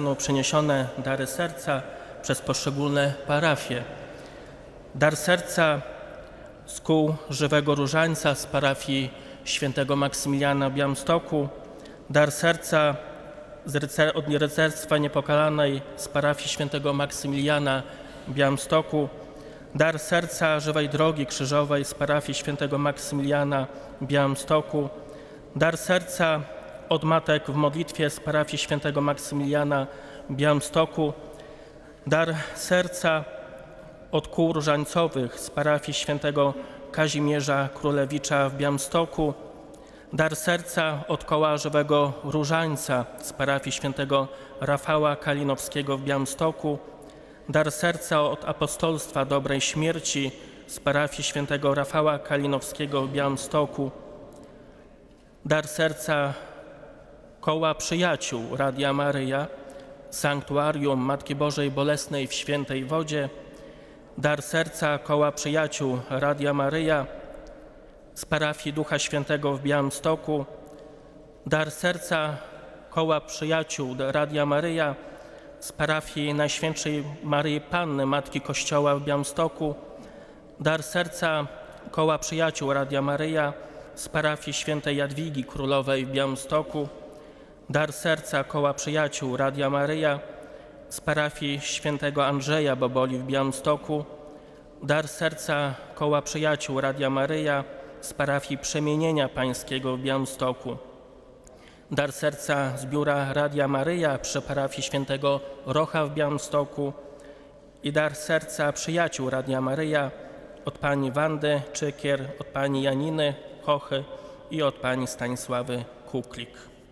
zostaną przeniesione dary serca przez poszczególne parafie. Dar serca z kół Żywego Różańca z parafii świętego Maksymiliana w Białymstoku, dar serca z rycer, od rycerstwa Niepokalanej z parafii świętego Maksymiliana w Białymstoku, dar serca Żywej Drogi Krzyżowej z parafii świętego Maksymiliana w Białymstoku, dar serca od matek w modlitwie z parafii świętego Maksymiliana w Białymstoku, dar serca od kół różańcowych z parafii świętego Kazimierza Królewicza w Białymstoku, dar serca od koła Żywego Różańca z parafii świętego Rafała Kalinowskiego w Białymstoku, dar serca od apostolstwa Dobrej Śmierci z parafii świętego Rafała Kalinowskiego w Białymstoku, dar serca koła przyjaciół Radia Maryja, Sanktuarium Matki Bożej Bolesnej w Świętej Wodzie, dar serca koła przyjaciół Radia Maryja z parafii Ducha Świętego w Białymstoku, dar serca koła przyjaciół Radia Maryja z parafii Najświętszej Maryi Panny, Matki Kościoła w Białymstoku, dar serca koła przyjaciół Radia Maryja z parafii Świętej Jadwigi Królowej w Białymstoku, dar serca koła przyjaciół Radia Maryja z parafii Świętego Andrzeja Boboli w Białymstoku, dar serca koła przyjaciół Radia Maryja z parafii Przemienienia Pańskiego w Białymstoku, dar serca z biura Radia Maryja przy parafii Świętego Rocha w Białymstoku i dar serca przyjaciół Radia Maryja od pani Wandy Czykier, od pani Janiny Kochy i od pani Stanisławy Kuklik.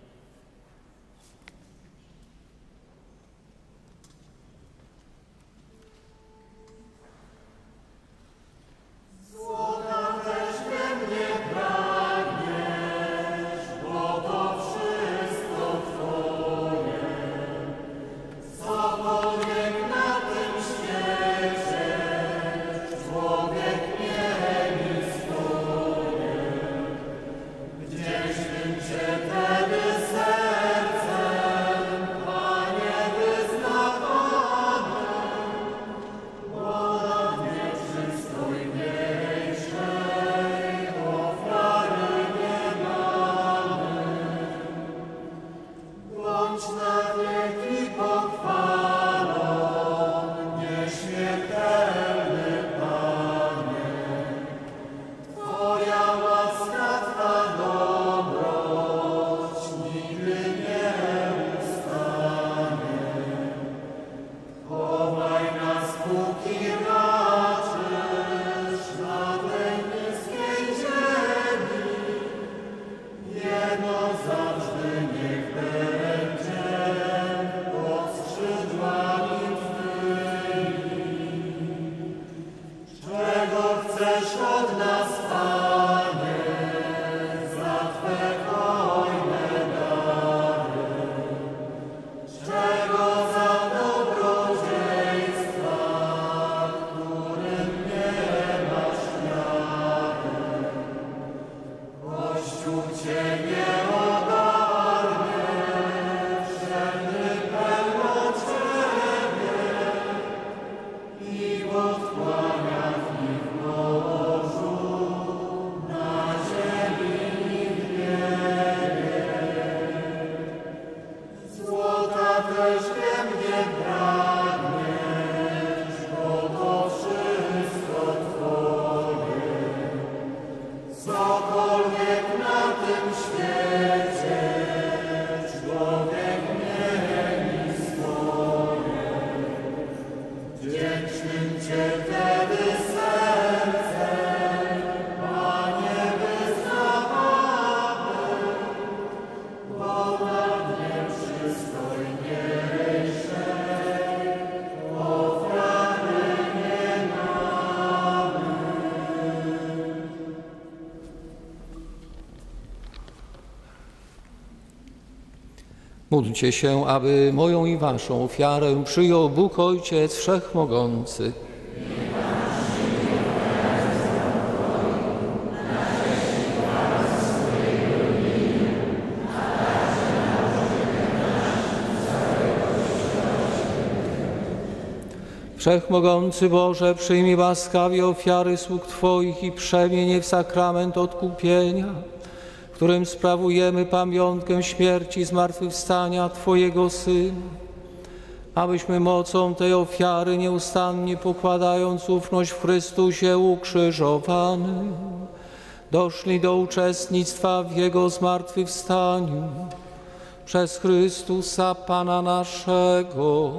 Módlcie się, aby moją i waszą ofiarę przyjął Bóg Ojciec Wszechmogący. Wszechmogący Boże, przyjmij łaskawie ofiary sług Twoich i przemień je w sakrament odkupienia, którym sprawujemy pamiątkę śmierci i zmartwychwstania Twojego Syna, abyśmy mocą tej ofiary nieustannie pokładając ufność w Chrystusie ukrzyżowanym, doszli do uczestnictwa w Jego zmartwychwstaniu przez Chrystusa Pana naszego.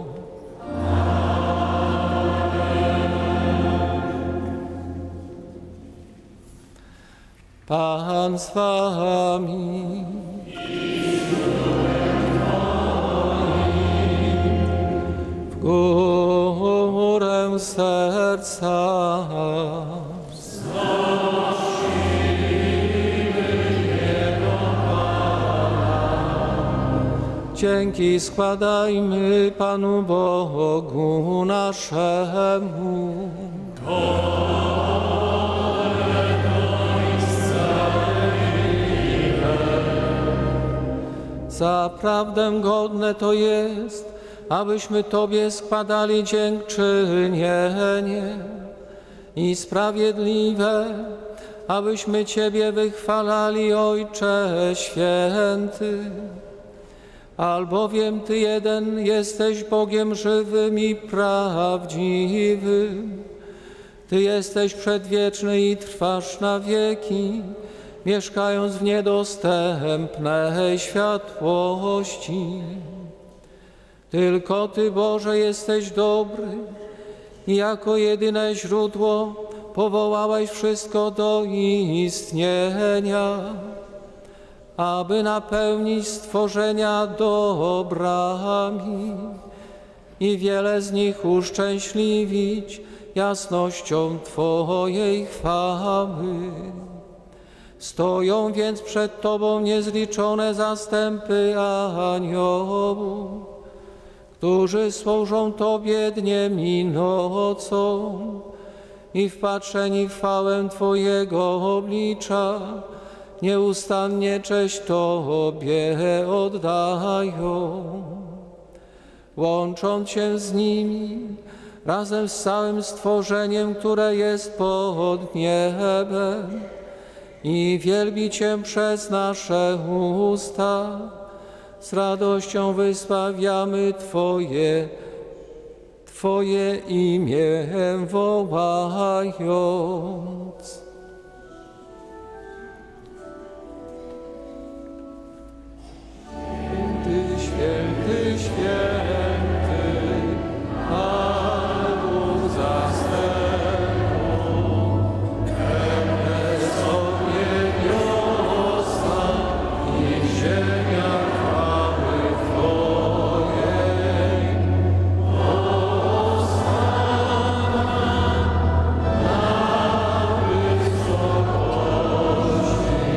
Pan z wami. W górę serca. Dzięki składajmy Panu Bogu naszemu. Zaprawdę godne to jest, abyśmy Tobie składali dziękczynienie i sprawiedliwe, abyśmy Ciebie wychwalali, Ojcze Święty. Albowiem Ty jeden jesteś Bogiem żywym i prawdziwym. Ty jesteś przedwieczny i trwasz na wieki, mieszkając w niedostępnej światłości. Tylko Ty, Boże, jesteś dobry i jako jedyne źródło powołałeś wszystko do istnienia, aby napełnić stworzenia dobrami i wiele z nich uszczęśliwić jasnością Twojej chwały. Stoją więc przed Tobą niezliczone zastępy aniołów, którzy służą Tobie dniem i nocą i wpatrzeni w chwałę Twojego oblicza nieustannie cześć Tobie oddają. Łącząc się z nimi razem z całym stworzeniem, które jest pod niebem, i wielbi Cię przez nasze usta, z radością wysławiamy Twoje, Twoje imię wołając. Święty, święty, święty, Pan Bóg zastępów, pełne są niebiosa i ziemia chwały Twojej. Hosanna na wysokości.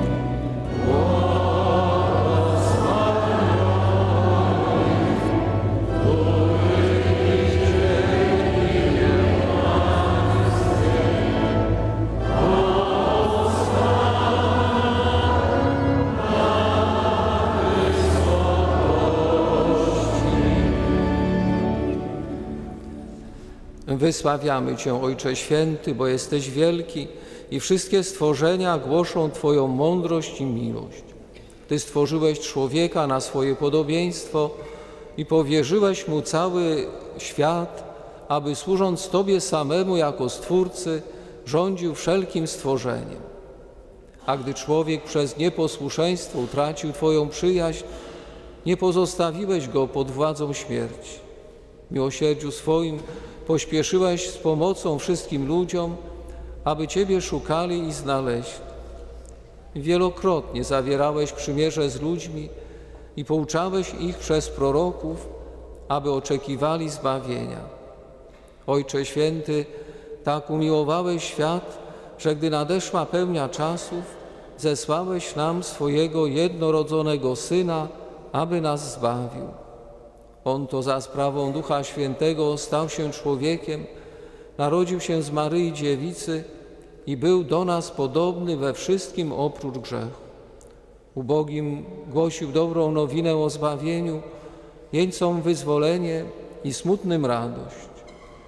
Wysławiamy Cię, Ojcze Święty, bo jesteś wielki i wszystkie stworzenia głoszą Twoją mądrość i miłość. Ty stworzyłeś człowieka na swoje podobieństwo i powierzyłeś mu cały świat, aby służąc Tobie samemu jako Stwórcy rządził wszelkim stworzeniem. A gdy człowiek przez nieposłuszeństwo utracił Twoją przyjaźń, nie pozostawiłeś go pod władzą śmierci. W miłosierdziu swoim pośpieszyłeś z pomocą wszystkim ludziom, aby Ciebie szukali i znaleźli. Wielokrotnie zawierałeś przymierze z ludźmi i pouczałeś ich przez proroków, aby oczekiwali zbawienia. Ojcze Święty, tak umiłowałeś świat, że gdy nadeszła pełnia czasów, zesłałeś nam swojego jednorodzonego Syna, aby nas zbawił. On to za sprawą Ducha Świętego stał się człowiekiem, narodził się z Maryi Dziewicy i był do nas podobny we wszystkim oprócz grzechu. Ubogim głosił dobrą nowinę o zbawieniu, jeńcom wyzwolenie i smutnym radość.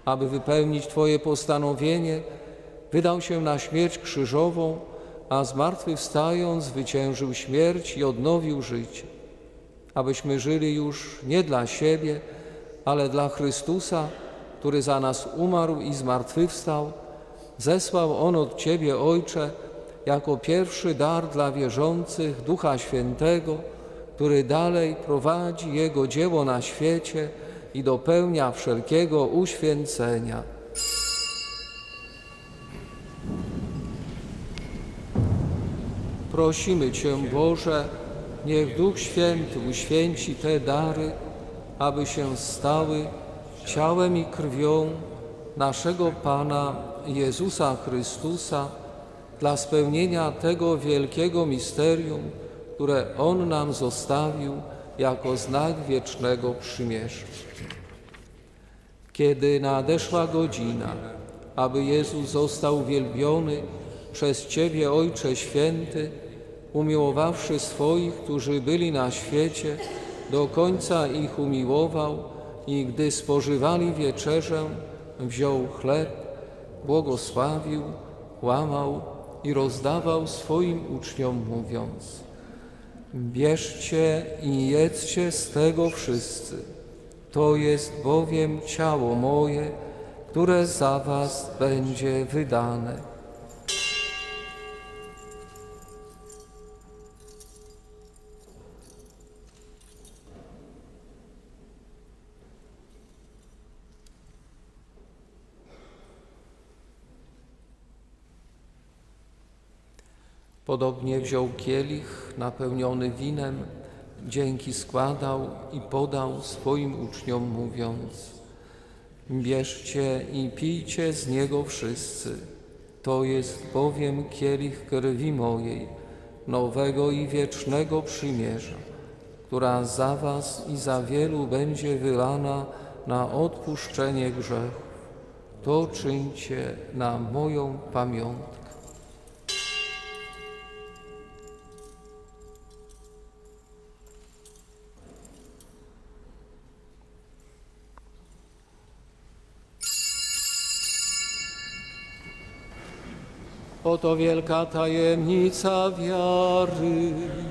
aby wypełnić Twoje postanowienie, wydał się na śmierć krzyżową, a zmartwychwstając zwyciężył śmierć i odnowił życie. Abyśmy żyli już nie dla siebie, ale dla Chrystusa, który za nas umarł i zmartwychwstał, zesłał On od Ciebie, Ojcze, jako pierwszy dar dla wierzących Ducha Świętego, który dalej prowadzi Jego dzieło na świecie i dopełnia wszelkiego uświęcenia. Prosimy Cię, Boże, niech Duch Święty uświęci te dary, aby się stały ciałem i krwią naszego Pana Jezusa Chrystusa dla spełnienia tego wielkiego misterium, które On nam zostawił jako znak wiecznego przymierza. Kiedy nadeszła godzina, aby Jezus został uwielbiony przez Ciebie, Ojcze Święty, umiłowawszy swoich, którzy byli na świecie, do końca ich umiłował i gdy spożywali wieczerzę, wziął chleb, błogosławił, łamał i rozdawał swoim uczniom, mówiąc: bierzcie i jedzcie z tego wszyscy. To jest bowiem ciało moje, które za was będzie wydane. Podobnie wziął kielich napełniony winem, dzięki składał i podał swoim uczniom, mówiąc: bierzcie i pijcie z niego wszyscy. To jest bowiem kielich krwi mojej, nowego i wiecznego przymierza, która za was i za wielu będzie wylana na odpuszczenie grzechów. To czyńcie na moją pamiątkę. Oto wielka tajemnica wiary.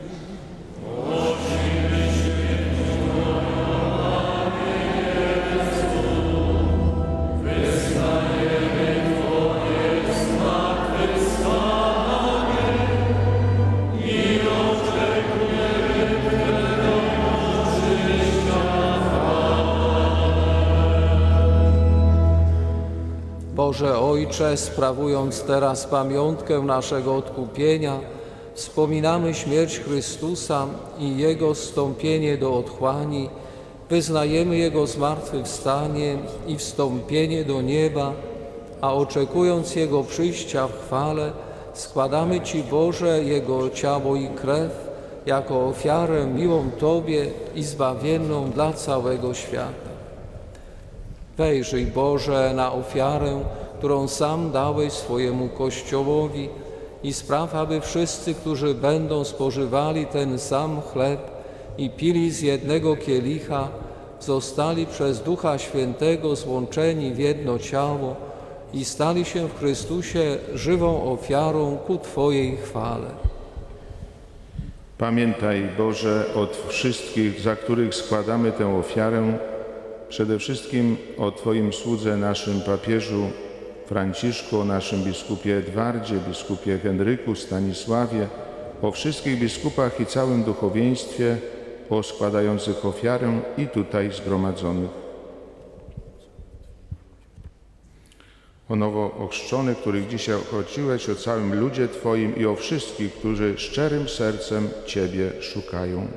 Boże Ojcze, sprawując teraz pamiątkę naszego odkupienia, wspominamy śmierć Chrystusa i Jego wstąpienie do otchłani, wyznajemy Jego zmartwychwstanie i wstąpienie do nieba, a oczekując Jego przyjścia w chwale, składamy Ci, Boże, Jego ciało i krew jako ofiarę miłą Tobie i zbawienną dla całego świata. Wejrzyj, Boże, na ofiarę, którą sam dałeś swojemu Kościołowi i spraw, aby wszyscy, którzy będą spożywali ten sam chleb i pili z jednego kielicha, zostali przez Ducha Świętego złączeni w jedno ciało i stali się w Chrystusie żywą ofiarą ku Twojej chwale. Pamiętaj, Boże, od wszystkich, za których składamy tę ofiarę, przede wszystkim o Twoim słudze, naszym papieżu Franciszku, o naszym biskupie Edwardzie, biskupie Henryku, Stanisławie, o wszystkich biskupach i całym duchowieństwie, o składających ofiarę i tutaj zgromadzonych. O nowo ochrzczonych, których dzisiaj ochrzciłeś, o całym ludzie Twoim i o wszystkich, którzy szczerym sercem Ciebie szukają.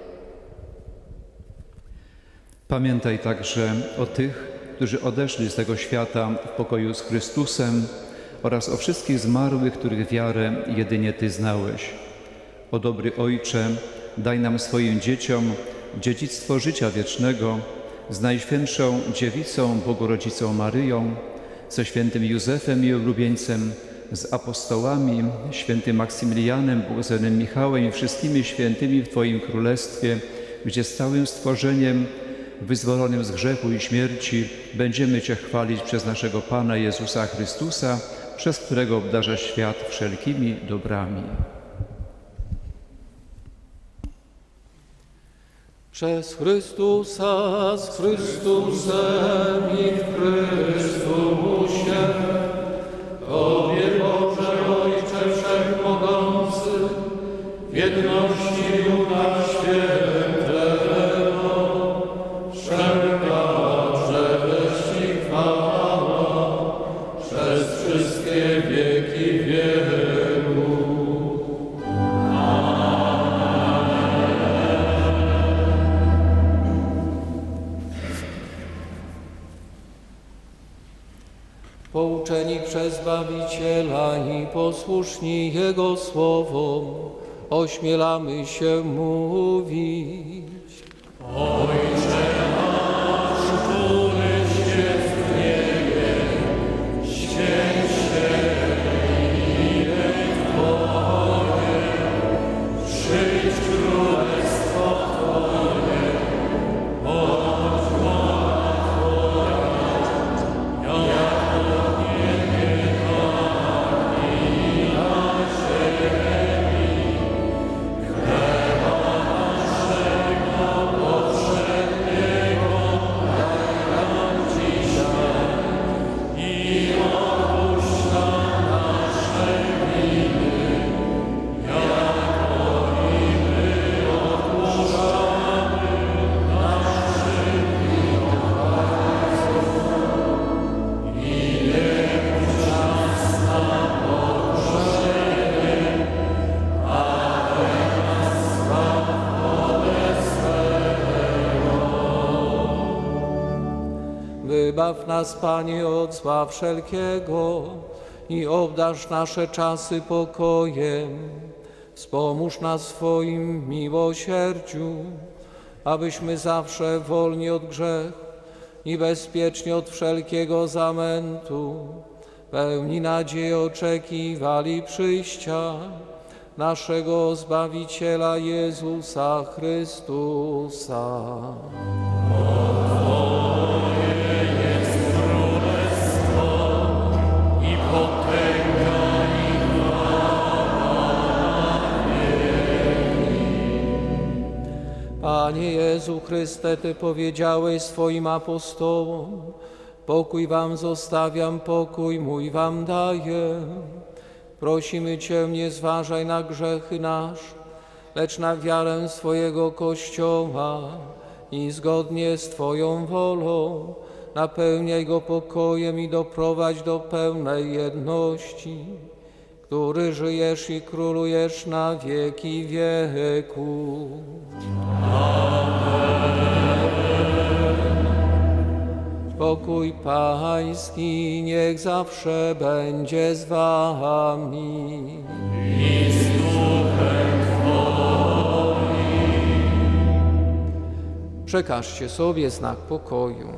Pamiętaj także o tych, którzy odeszli z tego świata w pokoju z Chrystusem oraz o wszystkich zmarłych, których wiarę jedynie Ty znałeś. O dobry Ojcze, daj nam swoim dzieciom dziedzictwo życia wiecznego z Najświętszą Dziewicą Bogorodzicą Maryją, ze świętym Józefem i oblubieńcem, z apostołami, świętym Maksymilianem, błogosławionym Michałem i wszystkimi świętymi w Twoim Królestwie, gdzie z całym stworzeniem wyzwolonym z grzechu i śmierci, będziemy Cię chwalić przez naszego Pana Jezusa Chrystusa, przez którego obdarza świat wszelkimi dobrami. Przez Chrystusa, z Chrystusem i w Chrystusie, Tobie Boże Ojcze Wszechmogący, w jedności Ducha Świętego, wszelka cześć i chwała przez wszystkie wieki wieków. Pouczeni przez Zbawiciela i posłuszni Jego słowom, ośmielamy się mówić. Ojcze nasz, któryś jest w niebie, święć się imię Twoje, przyjdź królestwo Twoje, bądź wola Twoja, jako w niebie, tak i na ziemi. Chleba naszego powszedniego daj nam dzisiaj i odpuść nam nasze winy, jako i my odpuszczamy naszym winowajcom. I nie wódź nas na pokuszenie, ale nas zbaw ode złego. Wybaw nas, Panie, od zła wszelkiego i obdarz nasze czasy pokojem. Wspomóż nas w swoim miłosierdziu, abyśmy zawsze wolni od grzechu i bezpiecznie od wszelkiego zamętu, pełni nadziei oczekiwali przyjścia naszego Zbawiciela Jezusa Chrystusa. Twoje jest królestwo i potęga i chwała na wieki. Panie Jezu Chryste, Ty powiedziałeś swoim apostołom: pokój wam zostawiam, pokój mój wam daję. Prosimy Cię, nie zważaj na grzechy nasze, lecz na wiarę swojego Kościoła i zgodnie z Twoją wolą napełniaj go pokojem i doprowadź do pełnej jedności, który żyjesz i królujesz na wieki wieków. Pokój Pański niech zawsze będzie z wami. I z duchem Twoim. Przekażcie sobie znak pokoju.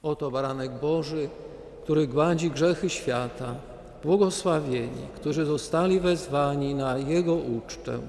Oto baranek Boży, który gładzi grzechy świata. Błogosławieni, którzy zostali wezwani na Jego ucztę.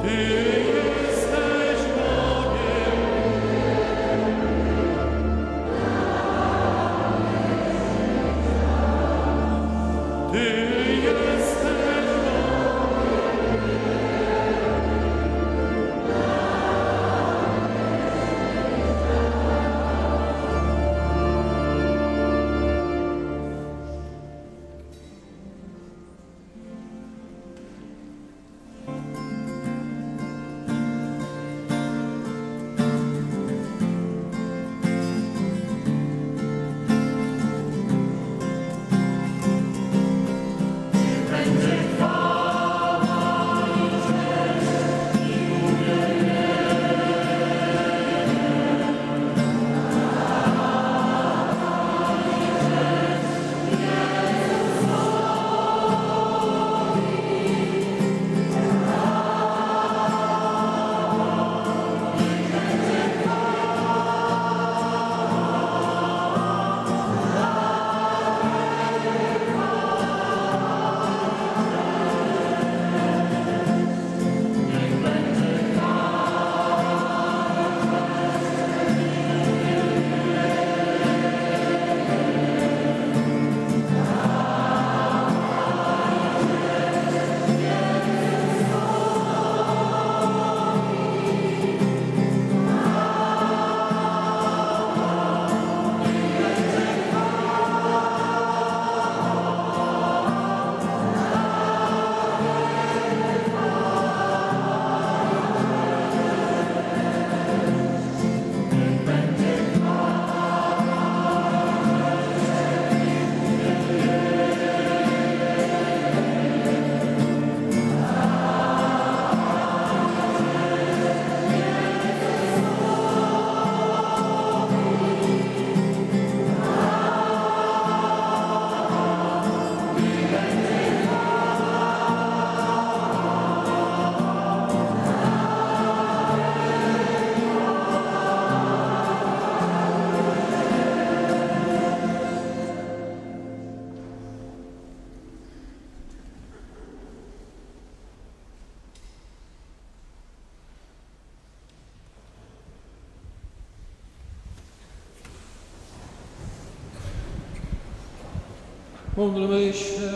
Módlmy się.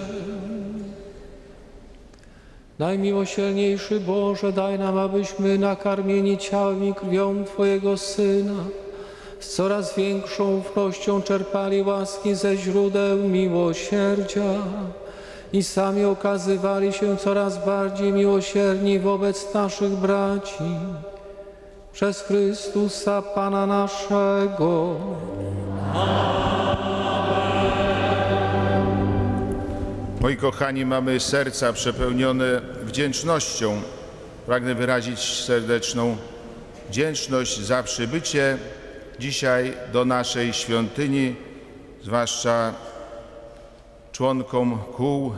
Najmiłosierniejszy Boże, daj nam, abyśmy nakarmieni ciałem i krwią Twojego Syna z coraz większą ufnością czerpali łaski ze źródeł miłosierdzia i sami okazywali się coraz bardziej miłosierni wobec naszych braci. Przez Chrystusa Pana naszego. Moi kochani, mamy serca przepełnione wdzięcznością. Pragnę wyrazić serdeczną wdzięczność za przybycie dzisiaj do naszej świątyni, zwłaszcza członkom kół,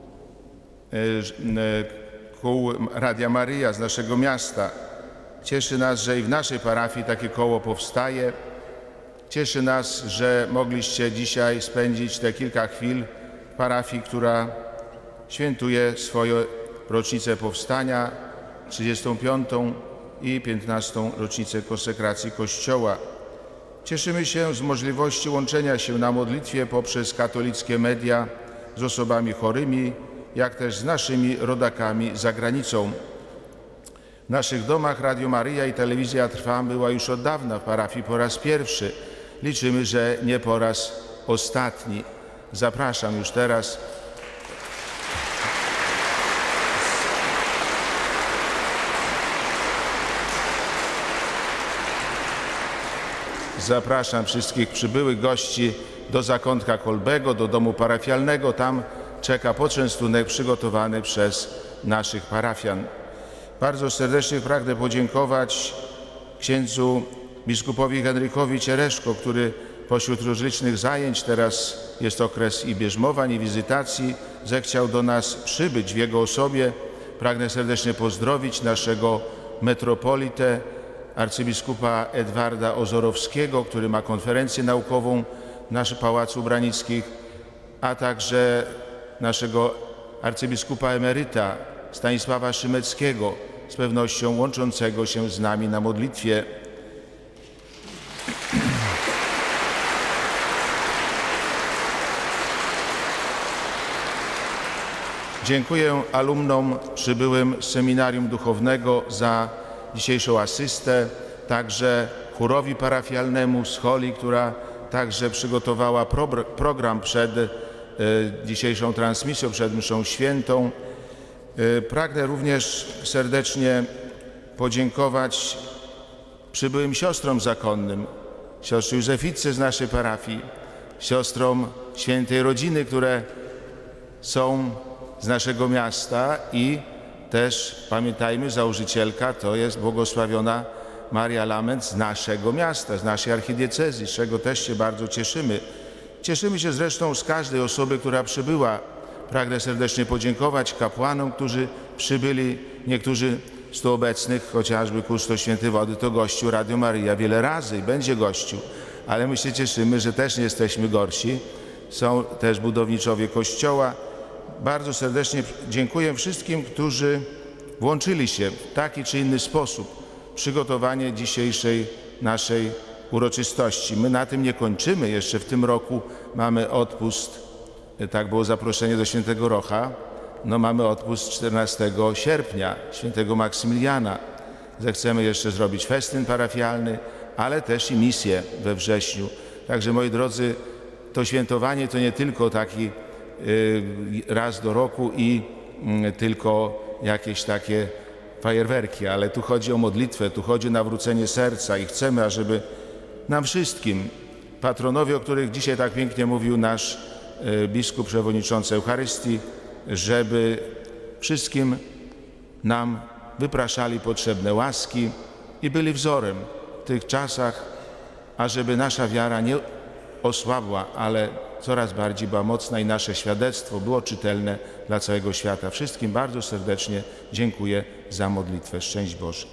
kół Radia Maryja z naszego miasta. Cieszy nas, że i w naszej parafii takie koło powstaje. Cieszy nas, że mogliście dzisiaj spędzić te kilka chwil w parafii, która świętuje swoją rocznicę powstania, trzydziestą piątą i piętnastą rocznicę konsekracji Kościoła. Cieszymy się z możliwości łączenia się na modlitwie poprzez katolickie media z osobami chorymi, jak też z naszymi rodakami za granicą. W naszych domach Radio Maryja i Telewizja Trwam była już od dawna w parafii po raz pierwszy. Liczymy, że nie po raz ostatni. Zapraszam już teraz. Zapraszam wszystkich przybyłych gości do zakątka Kolbego, do domu parafialnego. Tam czeka poczęstunek przygotowany przez naszych parafian. Bardzo serdecznie pragnę podziękować księdzu biskupowi Henrykowi Ciereszko, który pośród rozlicznych zajęć, teraz jest okres i bierzmowań, i wizytacji, zechciał do nas przybyć w jego osobie. Pragnę serdecznie pozdrowić naszego metropolitę, arcybiskupa Edwarda Ozorowskiego, który ma konferencję naukową w naszym Pałacu Branickich, a także naszego arcybiskupa emeryta Stanisława Szymeckiego, z pewnością łączącego się z nami na modlitwie. Dziękuję alumnom przybyłym z Seminarium Duchownego za dzisiejszą asystę, także chórowi parafialnemu z Holi, która także przygotowała pro, program przed y, dzisiejszą transmisją, przed mszą świętą. Y, pragnę również serdecznie podziękować przybyłym siostrom zakonnym, siostrze Józefice z naszej parafii, siostrom Świętej Rodziny, które są z naszego miasta i też pamiętajmy, założycielka to jest błogosławiona Maria Lament z naszego miasta, z naszej archidiecezji, z czego też się bardzo cieszymy. Cieszymy się zresztą z każdej osoby, która przybyła. Pragnę serdecznie podziękować kapłanom, którzy przybyli, niektórzy z tu obecnych, chociażby kustosz Święty Wody, to gościu Radio Maryja wiele razy i będzie gościu, ale my się cieszymy, że też nie jesteśmy gorsi. Są też budowniczowie Kościoła. Bardzo serdecznie dziękuję wszystkim, którzy włączyli się w taki czy inny sposób w przygotowanie dzisiejszej naszej uroczystości. My na tym nie kończymy. Jeszcze w tym roku mamy odpust, tak było zaproszenie do Świętego Rocha, no mamy odpust czternastego sierpnia, Świętego Maksymiliana. Zechcemy jeszcze zrobić festyn parafialny, ale też i misję we wrześniu. Także moi drodzy, to świętowanie to nie tylko taki raz do roku i tylko jakieś takie fajerwerki, ale tu chodzi o modlitwę, tu chodzi o nawrócenie serca i chcemy, ażeby nam wszystkim, patronowie, o których dzisiaj tak pięknie mówił nasz biskup przewodniczący Eucharystii, żeby wszystkim nam wypraszali potrzebne łaski i byli wzorem w tych czasach, ażeby nasza wiara nie osłabła, ale coraz bardziej była mocna i nasze świadectwo było czytelne dla całego świata. Wszystkim bardzo serdecznie dziękuję za modlitwę. Szczęść Boże.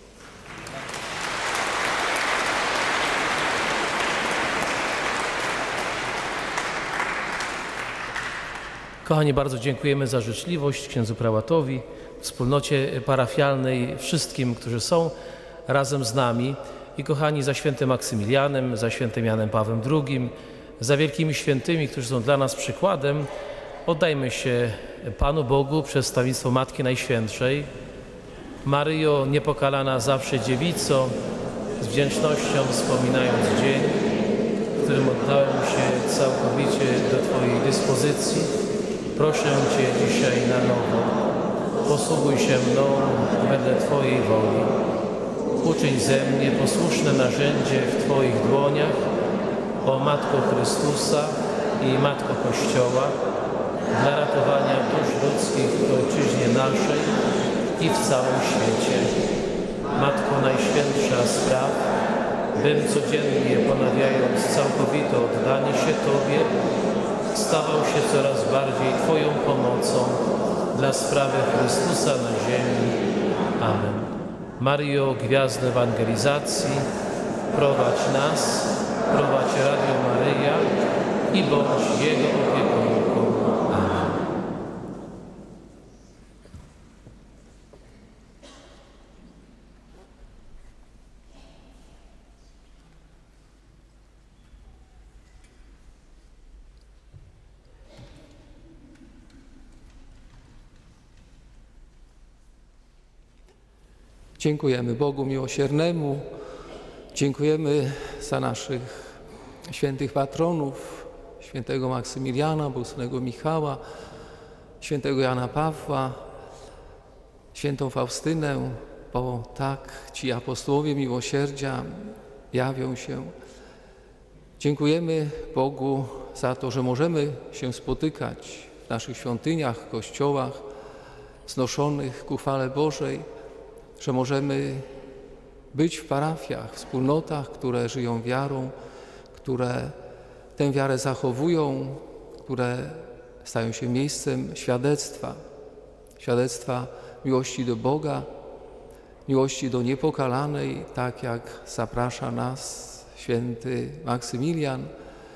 Kochani, bardzo dziękujemy za życzliwość księdzu prałatowi, wspólnocie parafialnej, wszystkim, którzy są razem z nami. I kochani, za świętym Maksymilianem, za świętym Janem Pawłem drugim, za wielkimi świętymi, którzy są dla nas przykładem, oddajmy się Panu Bogu, przedstawieństwo Matki Najświętszej. Maryjo, niepokalana zawsze dziewico, z wdzięcznością wspominając dzień, w którym oddałem się całkowicie do Twojej dyspozycji, proszę Cię dzisiaj na nowo, posługuj się mną wedle Twojej woli. Uczyń ze mnie posłuszne narzędzie w Twoich dłoniach, o Matko Chrystusa i Matko Kościoła, dla ratowania dusz ludzkich w Ojczyźnie naszej i w całym świecie. Matko Najświętsza spraw, bym codziennie ponawiając całkowite oddanie się Tobie, stawał się coraz bardziej Twoją pomocą dla sprawy Chrystusa na ziemi. Amen. Maryjo, gwiazdo ewangelizacji, prowadź nas, prowadź Radio Maryja i bądź Jego opiekunką. Amen. Dziękujemy Bogu Miłosiernemu, dziękujemy za naszych świętych patronów, świętego Maksymiliana, błogosławionego Michała, świętego Jana Pawła, świętą Faustynę, bo tak ci apostołowie miłosierdzia jawią się. Dziękujemy Bogu za to, że możemy się spotykać w naszych świątyniach, kościołach znoszonych ku chwale Bożej, że możemy być w parafiach, wspólnotach, które żyją wiarą, które tę wiarę zachowują, które stają się miejscem świadectwa, świadectwa miłości do Boga, miłości do niepokalanej, tak jak zaprasza nas święty Maksymilian,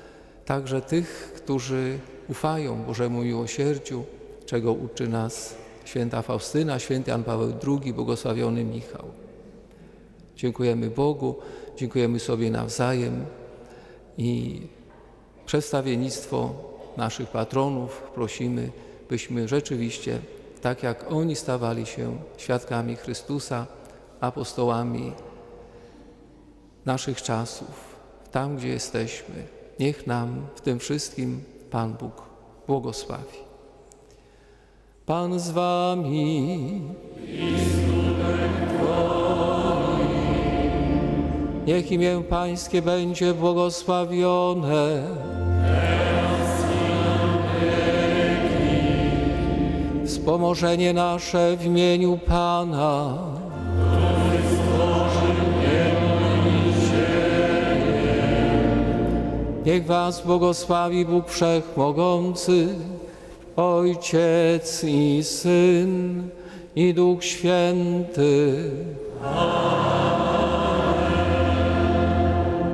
także tych, którzy ufają Bożemu miłosierdziu, czego uczy nas święta Faustyna, święty Jan Paweł drugi, błogosławiony Michał. Dziękujemy Bogu, dziękujemy sobie nawzajem i przedstawiennictwo naszych patronów prosimy, byśmy rzeczywiście, tak jak oni stawali się świadkami Chrystusa, apostołami naszych czasów, tam gdzie jesteśmy, niech nam w tym wszystkim Pan Bóg błogosławi. Pan z wami. Niech imię Pańskie będzie błogosławione. Wspomożenie nasze w imieniu Pana. Niech was błogosławi Bóg Wszechmogący, Ojciec i Syn i Duch Święty.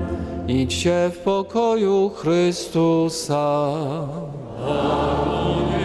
Idźcie w pokoju Chrystusa.